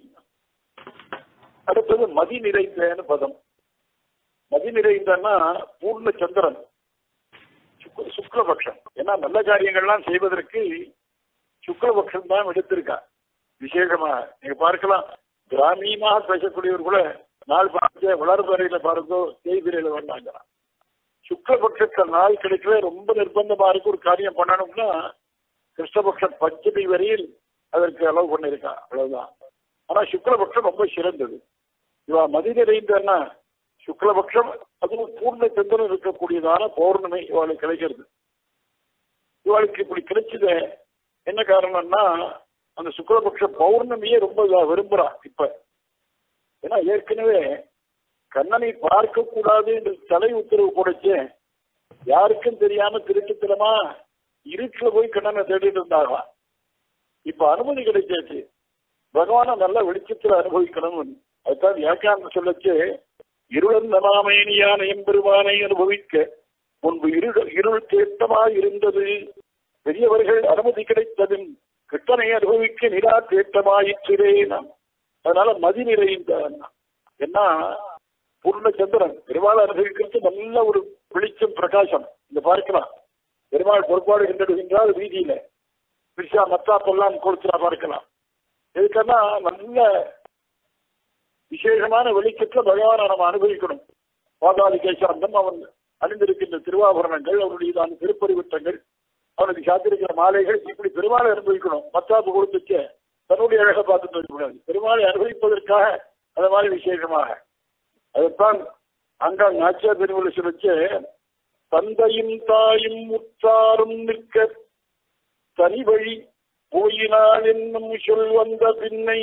அடுத்தது மதி நிறைந்தன்னு பதம். மதி நிறைந்தன்னா பூர்ண சந்திரன், சுக்லபக்ஷம். ஏன்னா நல்ல காரியங்கள்லாம் செய்வதற்கு சுக்லபக்ஷம் தான் எடுத்திருக்கா. விசேஷமா நீங்க பார்க்கலாம், கிராமீணமாக பேசக்கூடியவர் கூட நாள் பார்த்து வளர்பறையில பாருங்கோ செய்திரையில வேண்டாங்கிறான். சுக்லபக்ஷ நாள் கிடைக்கவே ரொம்ப நிர்பந்தமா இருக்கு. ஒரு காரியம் பண்ணணும்னா கிருஷ்ணபக்ஷ பஞ்சமி வரையில் அதற்கு அளவு பண்ணிருக்கா, அவ்வளவுதான். ஆனா சுக்லபக்ஷம் ரொம்ப சிறந்தது. இவா மதி நிறைந்தன்னா சுக்லபக்ஷம், அதுவும் பூர்ண சந்திரன் இருக்கக்கூடியதான பௌர்ணமி இவாளுக்கு கிடைக்கிறது. இவாளுக்கு இப்படி கிடைச்சது என்ன காரணம்னா அந்த சுக்லபக்ஷ பௌர்ணமியே ரொம்ப விரும்புறா இப்ப. ஏன்னா ஏற்கனவே கண்ணனை பார்க்க கூடாது என்று தலை உத்தரவு போடச்சு, யாருக்கும் தெரியாம திருட்டுத்தனமா இருட்டுல போய் கண்ணனை தேடிட்டு இருந்தாங்க. இப்ப அனுமதி கிடைச்சாச்சு, பகவான நல்ல வெளிச்சத்துல அனுபவிக்கணும். அதுதான் வியாக்கியானம் சொல்லச்சு, இருளன் நமாமேனியான எம்பெருமானை அனுபவிக்க முன்பு இருள் இருள் தேட்டமாய் இருந்தது, பெரியவர்கள் அனுமதி கிடைத்ததும் கிட்டனை அனுபவிக்க நிரா தேட்டமாயிற்றே. நாம் அதனால மதி நிறைந்த என்ன பூர்ண சந்திரன் பெருமாள் அனுபவிக்கிறது நல்ல ஒரு வெளிச்சம் பிரகாசம். இந்த பார்க்கலாம், பெருமாள் பொறுப்பாடு கண்டெடுகின்றால் வீதியில பிரிசா மத்தாப்பெல்லாம் கொடுத்துடா பார்க்கலாம். இதுக்கென்னா நல்ல விசேஷமான வெளிச்சத்துல பகவானை நம்ம அனுபவிக்கணும். பாதாளி கேசாந்தம், அவன் அணிந்திருக்கின்ற திருவாபரணங்கள், அவனுடைய திருப்பறிவிட்டங்கள், அவனுக்கு சாத்திருக்கிற மாலைகள், இப்படி பெருமாளை அனுபவிக்கணும். மத்தாப்பு கொடுத்துச்சு தன்னுடைய அழகை பார்த்துட்டு இருக்கக்கூடாது, பெருமாளை அனுபவிப்பதற்காக அந்த மாதிரி விசேஷமாக. அதைத்தான் அங்க நாச்சியார் திருமலை சொல்லிச்சு, தந்தையும் தாயும் உற்றாரும் நிற்க தனி வழி போயினால் என்னும் சொல் வந்த பின்னை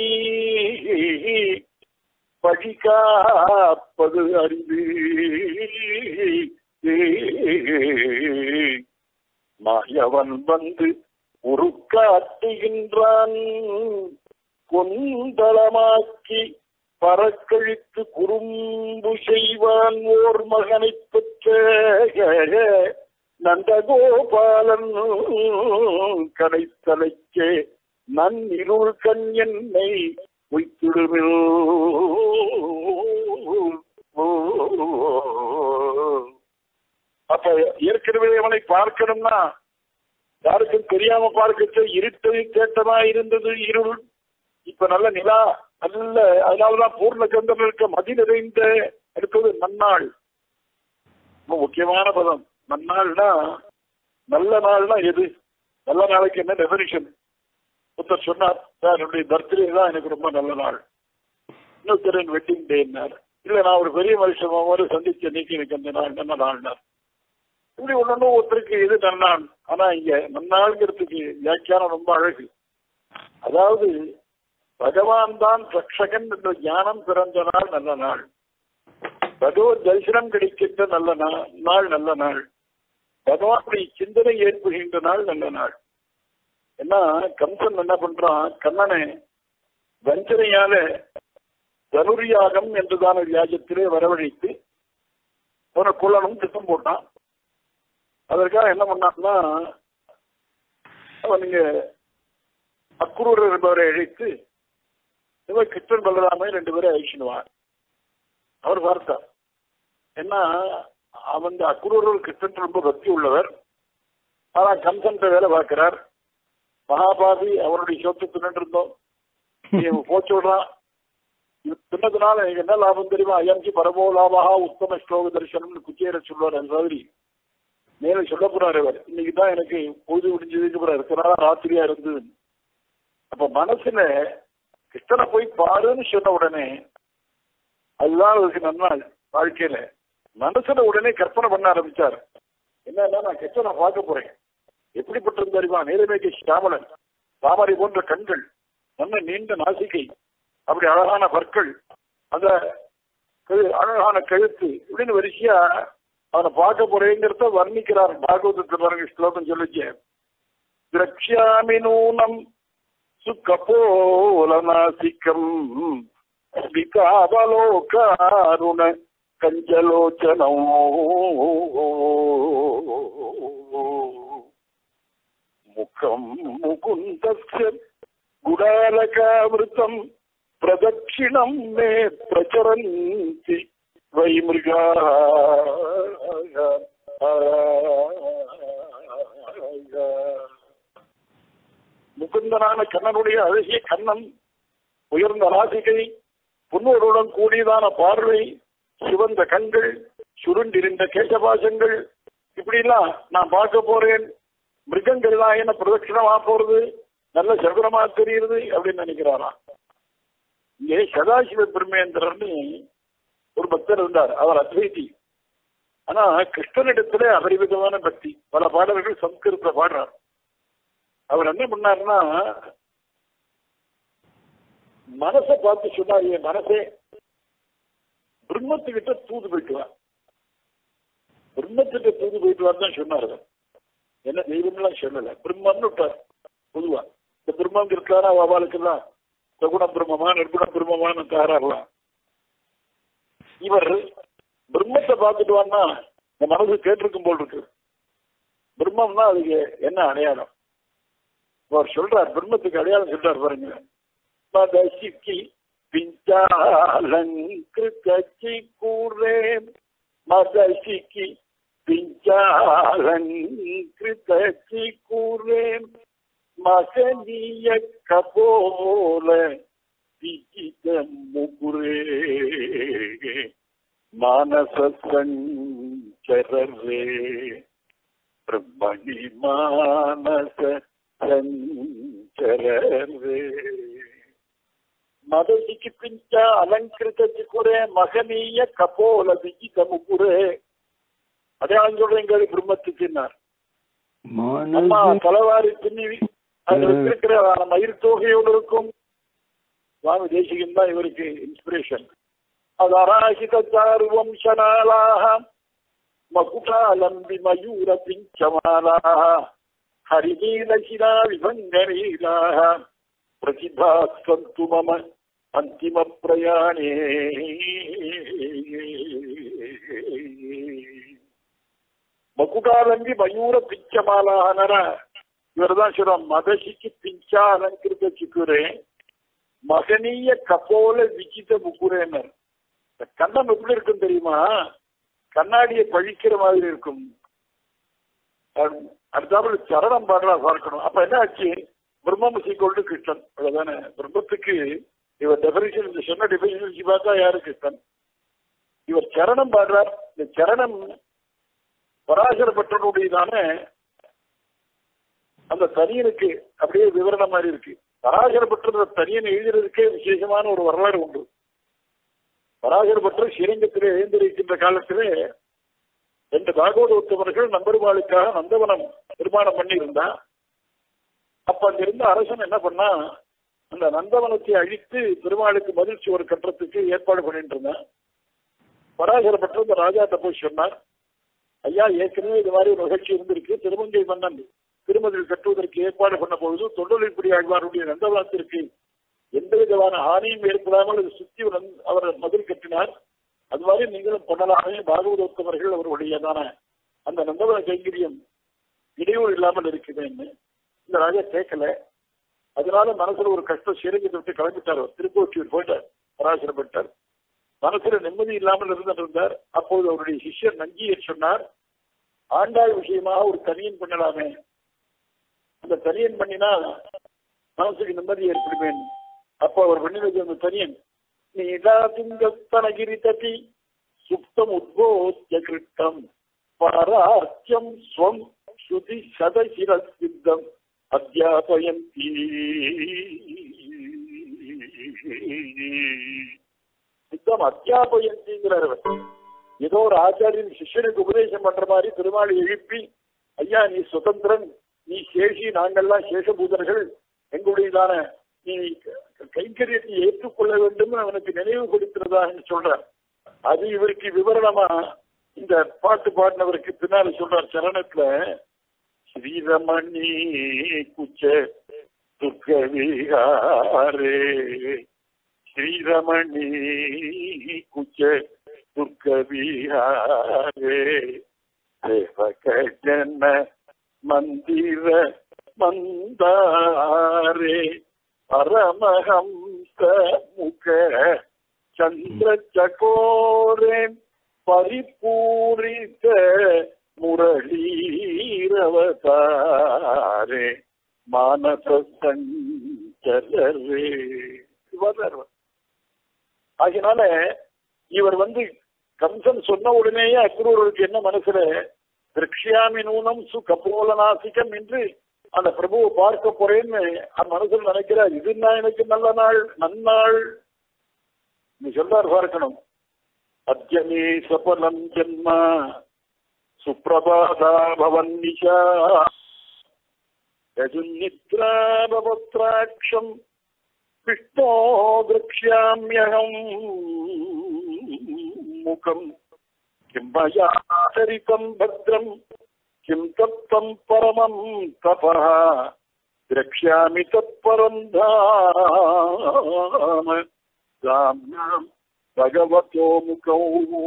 பழிகாப்பது அறிந்து மாயவன் வந்து ஒரு காட்டுகின்றான், கொந்தளமாக்கி பறக்கழித்து குறும்பு செய்வான் ஓர் மகனை பெற்ற நந்தகோபாலன் கடைத்தலைக்கே நன் இருள் கண் என்னை வைத்திடுமே. அப்ப ஏற்கனவே அவனை பார்க்கணும்னா யாருக்கும் தெரியாம பார்க்க இருட்டது தேட்டமா இருந்தது இருள். இப்ப நல்ல நிலா, நல்ல அதனாலதான் பூர்ண சந்திரன் இருக்க மதி நிறைந்த அடுத்தது நன்னாள். ரொம்ப முக்கியமான பதம் நன்னாள்னா. நல்ல நாள்னா எது? நல்ல நாளைக்கு என்ன டெபினிஷன்? ஒருத்தர் சொன்னார், என்னுடைய பர்த்டே தான் எனக்கு ரொம்ப நல்ல நாள், இன்னொருத்தர் வெட்டிங் டேன்னார். இல்ல நான் ஒரு பெரிய மனுஷன் சந்திச்ச நீக்கி எனக்கு அந்த நாள் நல்ல நாள்னார். இப்படி ஒண்ணு ஒருத்தருக்கு எது நன்னாள். ஆனா இங்க நன்னாள்ங்கிறதுக்கு வியாக்கியானம் ரொம்ப அழகு. அதாவது பகவான் தான் ரட்சகன் என்ற ஞானம் பிறந்த நாள் நல்ல நாள், பகவத் தரிசனம் கிடைக்கின்ற நல்ல நாள் நல்ல நாள், பகவானுடைய சிந்தனை ஏற்படுகின்ற நாள் நல்ல நாள். ஏன்னா கம்சன் என்ன பண்றான், கண்ணனை வஞ்சனையால தனுரியாகம் என்றுதான வியாஜத்திலே வரவழைத்து அவனை கொல்லணும் திட்டம் போட்டான். அதற்காக என்ன பண்ணான்னா அவன் நீங்க அக்குரூர் என்பவரை அழைத்து இவர் கிருஷ்ணன் பலராமே ரெண்டு பேரும் அழிச்சிடுவான். அவர் பார்த்தார், ஏன்னா அவன் அக்குரூர் கிருஷ்ணன் ரொம்ப பக்தி உள்ளவர். ஆனா கம்சன் வேலை பார்க்கிறார். மகாபாதி அவனுடைய சொத்து தின்னு இருந்தோம், போச்சு விடுறான். இது தின்னதுனால எனக்கு என்ன லாபம் தெரியுமா? அயம்சி பரமோ லாபகா உத்தம ஸ்லோக தரிசனம்னு குச்சியரை சொல்லுவார். அந்த மாதிரி மேல சொல்ல போறாரு அவர். இன்னைக்கு தான் எனக்கு பொழுது விடிஞ்சதுக்கு போறாரு, இருக்கிறனால ராத்திரியா இருந்தது. அப்ப மனசுல கிருஷ்ணனை போய் பாருன்னு சொன்ன உடனே அதுதான் அவருக்கு நன்னாள். வாழ்க்கையில மனசுல உடனே கற்பனை பண்ண ஆரம்பிச்சார். என்னன்னா நான் கிருஷ்ணனை பார்க்க போறேன், எப்படிப்பட்டிருந்த தெரியுமா? நீலமேகை சாமலன், தாமரை போன்ற கண்கள், நல்ல நீண்ட நாசிகை, அப்படி அழகான பற்கள், அந்த அழகான கழுத்து, இப்படின்னு வரிசையா அவனை பார்க்க போறேங்கிறத வர்ணிக்கிறார் பாகவதத்தில் பாருங்க. ஸ்லோகம் சொல்லிச்சு, திரக்ஷாமி நூனம் சுகபோலநாசிகம் விகாவலோகாருண கஞ்சலோச்சனோ முகம் முகுந்தஸ்ய குடாலகாவிருத்தம் பிரதட்சிணம் மே பிரச்சரந்தி வைமிருகாः. முகுந்தனான கண்ணனுடைய அழகிய கண்ணன், உயர்ந்த நாசிகை, புன்னோருடன் கூடியதான பார்வை, சிவந்த கண்கள், சுருண்டிருந்த கேசபாசங்கள், இப்படிலாம் நான் பார்க்க போறேன். மிருகங்கள்லாம் என்ன பிரதட்சிணமா போறது, நல்ல சகுனமா தெரியுது அப்படின்னு நினைக்கிறாராம். இங்கே சதாசிவ பிரம்மேந்திரன்னு ஒரு பக்தர் இருந்தார். அவர் அத்வைதி. ஆனா கிருஷ்ணனிடத்துல அபரிவிதமான பக்தி. பல பாடல்கள் சம்ஸ்கிருத பாடுறார். அவர் என்ன பண்ணாருன்னா, மனசை பார்த்து சொன்னார், என் மனசே பிரம்மத்துக்கிட்ட தூது போயிட்டு வா, பிரம்மத்துக்கிட்ட தூது போயிட்டு வான்னு சொன்னார். என்ன தெய்வம்லாம் சொல்லல, பிரம்மன்னு விட்டார். பொதுவா இந்த பிரம்மம் இருக்காரா அவளுக்கெல்லாம் சகுண பிரம்மமா நிர்குண பிரம்மமான்னு தாராரலாம். இவர் பிரம்மத்தை பார்த்துட்டு வான்னா இந்த மனசு கேட்டிருக்கும் போல் இருக்கு. பிரம்மம்னா அதுக்கு என்ன அடையாளம் அவர் சொல்றார், பிரம்மத்துக்கு அடையாளம் சொல்றார் பாருங்க. மதசிக்கி பிஞ்சாலங்கிருச்சி கூறே, மதசிக்கி பிஞ்சாலங்கிருச்சி கூறே, மகனிய கபோல விஜித முகுரே, மானச சஞ்சரரே, பிரம்மணி மானச சஞ்சரரே. மதசிக்கு பிஞ்சா அலங்கிருத்தி கூறே, மகனீய கபோல விஜித முகுரே. அடையாளம் சொல்றேங்க பிரம்மத்துக்குன்னார். அம்மா தலைவாரி பின்னி அதுல வச்சிருக்கிற மயிர் தோகையோடு இருக்கும். சுவாமி தேசிகன் தான் இவருக்கு இன்ஸ்பிரேஷன். அது அராசித சார்வம்சனாலாக மகுடாலம்பி மயூர பிஞ்சமாலாக ஹரிநீலசிரா விபங்கரீலாக பிரதிபாஸ்வந்து மம அந்திம பிரயாணே. மகுடாலம்பி மயூர பிஞ்சமாலாகன இவர்தான் சொல்றான். மதசிக்கு பிஞ்சா அலங்கிருத்த சிக்குரே, மகனீய கபோல விஜித முக்குரேனர். கண்ணம் எப்படி இருக்கும் தெரியுமா? கண்ணாடியை பழிக்கிற மாதிரி இருக்கும். அடுத்தாப்புல சரணம் பாடுறா பார்க்கணும். அப்ப என்ன ஆச்சு? பிரம்மம் சீக்கோல்டு கிருஷ்ணன். அவ்வளவுதானே பிரம்மத்துக்கு. இவர் டெபினிஷன் சொன்ன டெபினிஷன் பார்த்தா யாரு? கிருஷ்ணன். இவர் சரணம் பாடுறார். இந்த சரணம் பராசரப்பட்டனுடையதான அந்த தனியனுக்கு அப்படியே விவரணம் மாதிரி இருக்கு. பராசரப்பட்ட தனியன் எழுதுறதுக்கே விசேஷமான ஒரு வரலாறு உண்டு. பராசரப்பட்ட ஸ்ரீரங்கத்திலே எழுந்திருக்கின்ற காலத்திலே ரெண்டு பாகவத உத்தமர்கள் நம்பெருமாளுக்காக நந்தவனம் நிர்மாணம் பண்ணியிருந்தா. அப்ப அங்கிருந்த அரசன் என்ன பண்ணா, அந்த நந்தவனத்தை அழித்து பெருமாளுக்கு மதில் சுவர் கட்டுறதுக்கு ஏற்பாடு பண்ணிட்டு இருந்தான். பராசரப்பட்ட இந்த ராஜாட்ட போய் சொன்னார், ஐயா ஏற்கனவே இது மாதிரி ஒரு நிகழ்ச்சி இருந்திருக்கு. திருமங்கை மன்னன் திருமதில் கட்டுவதற்கு ஏற்பாடு பண்ண பொழுது தொண்டொலிப்படி ஆழ்வாருடைய நந்தவனத்திற்கு எந்த விதமான ஹானியும் ஏற்படாமல் அது சுற்றி அவர் மதில் கட்டினார். அது மாதிரி நீங்களும் பண்ணலாமே. பாகவதோத்தமர்கள் அவருடையதான அந்த நந்தவன கைங்கரியம் இடையூறு இல்லாமல் இருக்குதுன்னு இந்த ராஜா கேட்கல. அதனால மனசுல ஒரு கஷ்டம் சிறங்கி விட்டு கிளம்பிட்டார். திருக்கோட்டியூர் போயிட்டார். பராசரப்பட்டார். மனசுல நிம்மதி இல்லாமல் இருந்துட்டு இருந்தார். அப்போது அவருடைய சிஷ்யர் நஞ்சியர் சொன்னார், ஆண்டாள் விஷயமாக ஒரு தனியன் பண்ணலாமே, அந்த தனியன் பண்ணினா மனசுக்கு நிம்மதி ஏற்படுவேன். அப்போ அவர் பண்ணினது அந்த தனியன், நீலாதிங்கஸ்தனகிரி தட்டி சுப்தம் உத்போத்ய கிருத்தம் பாரார்த்தியம் ஸ்வம் ஸ்ருதி சதசிர சித்தம் அத்தியாபயந்தி. சித்தம் அத்தியாபயந்திங்கிறார். ஏதோ ஒரு ஆச்சாரியன் சிஷ்யனுக்கு உபதேசம் பண்ற மாதிரி பெருமாளை எழுப்பி, ஐயா நீ சுதந்திரன், நீ சேஷி, நாங்கள்லாம் சேஷபூதர்கள், எங்களுடையதான நீ கைங்கரியத்தை ஏற்றுக்கொள்ள வேண்டும் அவனுக்கு நினைவு கொடுக்கிறதாக சொல்றார். அது இவருக்கு விவரணமா இந்த பாட்டு பாடினவருக்கு பின்னால சொல்றார் சரணத்துல, ஸ்ரீரமணி குச்ச துர்கவிஹாரே ஸ்ரீரமணி குச்ச துர்கவிஹாரே சேவக ஜன மந்திர மந்தாரே பரமஹம்ச முக சந்திர சகோரே பரிபூரித முரளீரவதாரே மானச சஞ்சரே. ஆகினால இவர் வந்து கம்சன் சொன்ன உடனேயே அக்ரூருக்கு என்ன மனசுல, திரக்ஷியாமி நூனம் சு கபோலநாசிகம் என்று அந்த பிரபுவை பார்க்க போறேன்னு அந்த மனசுல நினைக்கிறார். இதுன்னா எனக்கு நல்ல நாள் நன்னாள் நீ சொல்றார் பார்க்கணும். அத்யமே சபலம் ஜன்மா சுப்ரபாதா பவன் நிஷா யஜுநித்ரா பவத்ராட்சம் விஷ்ணோ திரக்ஷ்யாம்யஹம் முகம் கிம் மயா சரிதம் பத்ரம் கிம் தத்தம் பரமம் தபஹ திரக்ஷ்யாமி தத்பரம் தாம தாம்யாம் பகவதோ முகௌ.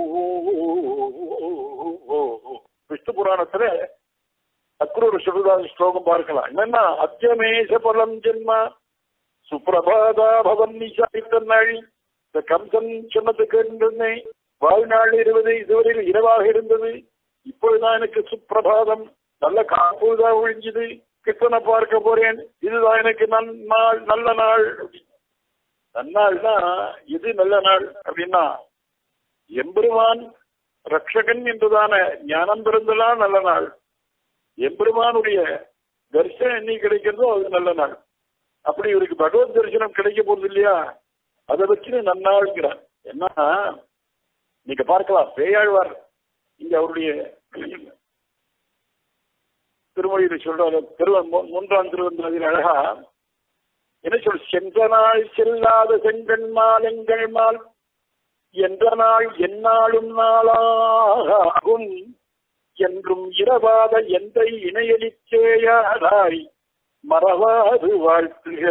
விஷ்ணு புராணத்துல அக்ரூர் சொல்றதான ஸ்லோகம் பார்க்கலாம். என்னன்னா, அத்தியமேஷ பலம் ஜென்மா சுப்பிரபாதா பவன் நிஷா. இத்தன்னாழி இந்த கம்சன் சொன்னது கேட்டிருந்தேன். வாழ்நாள் இருபது இதுவரையில் இரவாக இருந்தது. இப்பொழுதுதான் எனக்கு சுப்பிரபாதம், நல்ல காப்போதான் ஒழிஞ்சுது. கிருஷ்ணனை பார்க்க போறேன். இதுதான் எனக்கு நன்னாள் நல்ல நாள். நன்னாள்னா இது நல்ல நாள் அப்படின்னா, எம்பெருமான் ரக்ஷகன் என்றுதான ஞானம் பிறந்தலாம் நல்ல நாள். எம்பெருமானுடைய தரிசனம் என்னைக்கு கிடைக்கிறதோ அது நல்ல நாள். அப்படி இவருக்கு பகவத் தரிசனம் கிடைக்க போறது இல்லையா, அதை வச்சு நன்னாள்கிறார். என்ன நீங்க பார்க்கலாம், பேயாழ்வார் இங்க அவருடைய திருமொழியில சொல்ற திரு மூன்றாம் திருவந்திரத்தில் அழகா என்ன சொல், சென்ற நாள் செல்லாத செங்கண்மால் எங்கள் மால் என்ற நாள் எந்நாளும் நாளாகும் என்றும் இரவாத எந்தை இணையலிச்சேயாராய் மறவாது வாழ்த்துக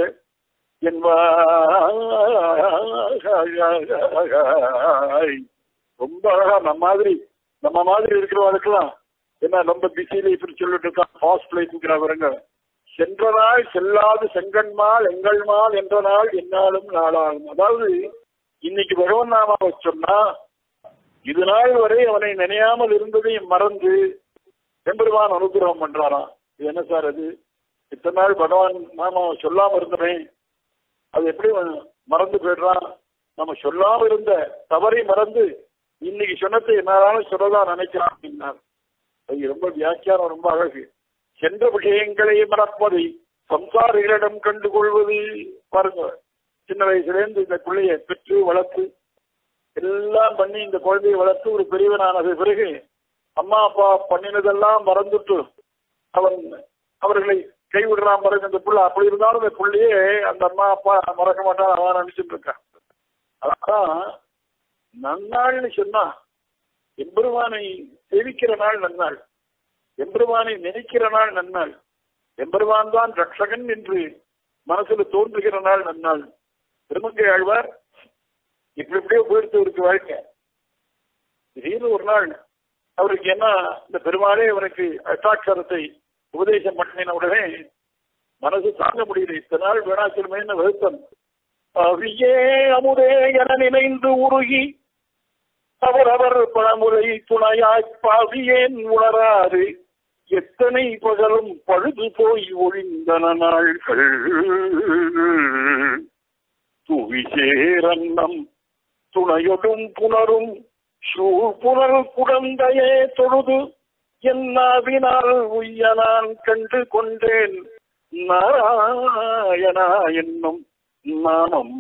என்பாய். ரொம்ப அழகா நம்ம மாதிரி நம்ம மாதிரி இருக்கிறவங்களுக்கெல்லாம் என்ன ரொம்ப பிஸியில இப்படி சொல்லிட்டு இருக்கான். ஃபாஸ்ட் லைஃப்ங்கிறவருங்க. சென்ற நாள் செல்லாது செங்கண்மால் எங்கள் மால் என்ற நாள் எந்நாளும் நாளாகும். அதாவது இன்னைக்கு பகவன் நாமாவை சொன்னா இது நாள் வரை அவனை நினையாமல் இருந்ததையும் மறந்து எம்பெருமான் அனுகிரகம் பண்றாராம். இது என்ன சார் அது, இத்தனை நாள் பகவான் நாமாவை சொல்லாம இருந்தவன் அது எப்படி மறந்து போயிடுறான். நம்ம சொல்லாம இருந்த தவறை மறந்து இன்னைக்கு சொன்னதை என்னாலும் சொல்லதான் நினைக்கிறான் அப்படின்னார். அது ரொம்ப வியாக்கியானம் ரொம்ப அழகு. சென்ற விஷயங்களை மறப்பதை சம்சாரிகளிடம் கண்டு கொள்வது. பாருங்க, சின்ன வயசுல இருந்து இந்த பிள்ளைய பெற்று வளர்த்து எல்லாம் பண்ணி இந்த குழந்தையை வளர்த்து ஒரு பெரியவனானது பிறகு அம்மா அப்பா பண்ணினதெல்லாம் மறந்துட்டு அவன் அவர்களை கைவிடுறான் பாருங்க அந்த பிள்ளை. அப்படி இருந்தாலும் இந்த பிள்ளையே அந்த அம்மா அப்பா மறக்க மாட்டான் அவன் நினைச்சிட்டு இருக்கான். அதான் நன்னாள்னு சொன்னா எம்பெருமானை சேவிக்கிற நாள் நன்னாள், எம்பெருமானை நினைக்கிற நாள் நன்னாள், எம்பெருமான் தான் ரட்சகன் என்று மனசுல தோன்றுகிற நாள் நன்னாள். திருமங்கை ஆழ்வார் இப்படி இப்படியே போயிடுத்தவருக்கு வாழ்க்கை. திடீர்னு ஒரு நாள் அவருக்கு என்ன, இந்த பெருமாளே அவனுக்கு அஷ்டாட்சரத்தை உபதேசம் பண்ணின உடனே மனசு தாங்க முடியல. இத்தனை நாள் வேணாச்சிருமேன்னு வருத்தம். அவியே அமுதே என நினைந்து உருகி அவர் அவர் பழமுறை துணையாய் பாவியேன் உணராது எத்தனை பகலும் பழுது போய் ஒழிந்தன நாள்கள் துவிசேரன்னம் துணையொடும் புணரும் சூழ் புனல் குடந்தையே தொழுது என்னாவினால் உய்ய நான் கண்டு கொண்டேன் நாராயணா என்னும் நாமம்.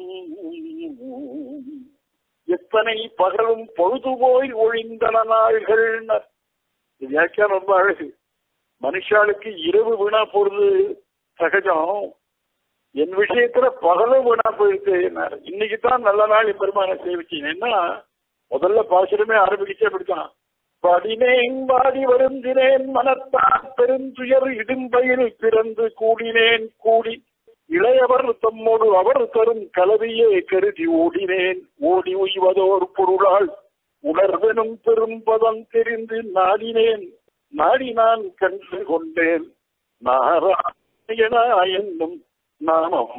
எத்தனை பகலும் பொழுது போய் ஒழிந்தன நாள்கள். வியாக்கியானம் ரொம்ப அழகு. மனுஷாளுக்கு இரவு வீணா போறது சகஜம். என் விஷயத்துல பகலும் வீணா போயிருக்கு. இன்னைக்குதான் நல்ல நாள் பெருமான சேவிச்சேன்னா முதல்ல பாசுரமே ஆரம்பிச்சே அப்படித்தான். படினேன் வாடி வருந்தினேன் மனத்தான் பெருந்துயர் இடும்பையில் பிறந்து கூடினேன் கூடி இளையவர் தம்மோடு அவர் தரும் கலவையே கருதி ஓடினேன் ஓடி உய்வதோர் பொருளால் உணர்வெனும் பெரும்பதம் தெரிந்து நாடினேன் நாடி நான் கண்டு கொண்டேன் நாராயணா என்னும் நாமம்.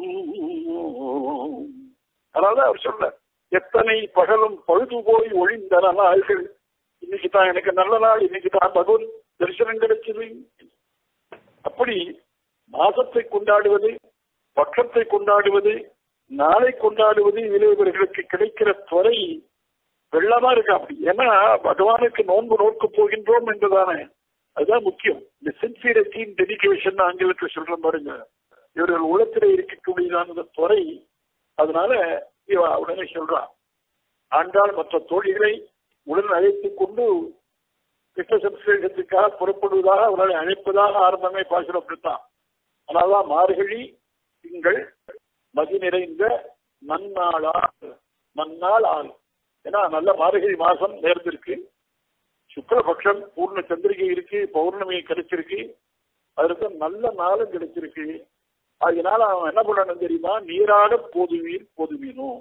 அதனால அவர் சொல்ல எத்தனை பகலும் பழுது போய் ஒழிந்த நாள்கள், இன்னைக்கு தான் எனக்கு நல்ல நாள், இன்னைக்கு தான் பகவன் தரிசனம் கிடைச்சது. அப்படி மாசத்தை கொண்டாடுவது, பக்கத்தை கொண்டாடுவது, நாளை கொண்டாடுவது இளையவர்களுக்கு கிடைக்கிற துறை வெள்ளமா இருக்கா. அப்படி ஏன்னா பகவானுக்கு நோன்பு நோக்க போகின்றோம் என்றுதானே, அதுதான் முக்கியம். இந்த சின்சியரிட்டின் டெடிகேஷன் ஆங்கிலத்தில் சொல்ற பாருங்க, இவர்கள் உள்ளத்திலே இருக்கக்கூடியதான அந்த துறை. அதனால இவ உடனே சொல்றான், ஆண்டாள் மற்ற தோழிகளை உடன் அழைத்துக் கொண்டு கிருஷ்ண சம்ஸ்கிருதத்துக்காக புறப்படுவதாக அவர்களை அழைப்பதாக ஆரம்பமே பாசுரப்பட்டான். அதனால்தான் மார்கழி திங்கள் மதி நிறைந்த நன்னாளால் நன்னாள் ஆள். ஏன்னா நல்ல மார்கழி மாசம் நேர்ந்திருக்கு, சுக்லபக்ஷம் பூர்ண சந்திரிகை இருக்கு, பௌர்ணமி கிடைச்சிருக்கு, அதற்கு நல்ல நாளும் கிடைச்சிருக்கு. அதனால அவன் என்ன பண்ணணும் தெரியுமா, நீராட பொதுவீர் பொதுவீனும்.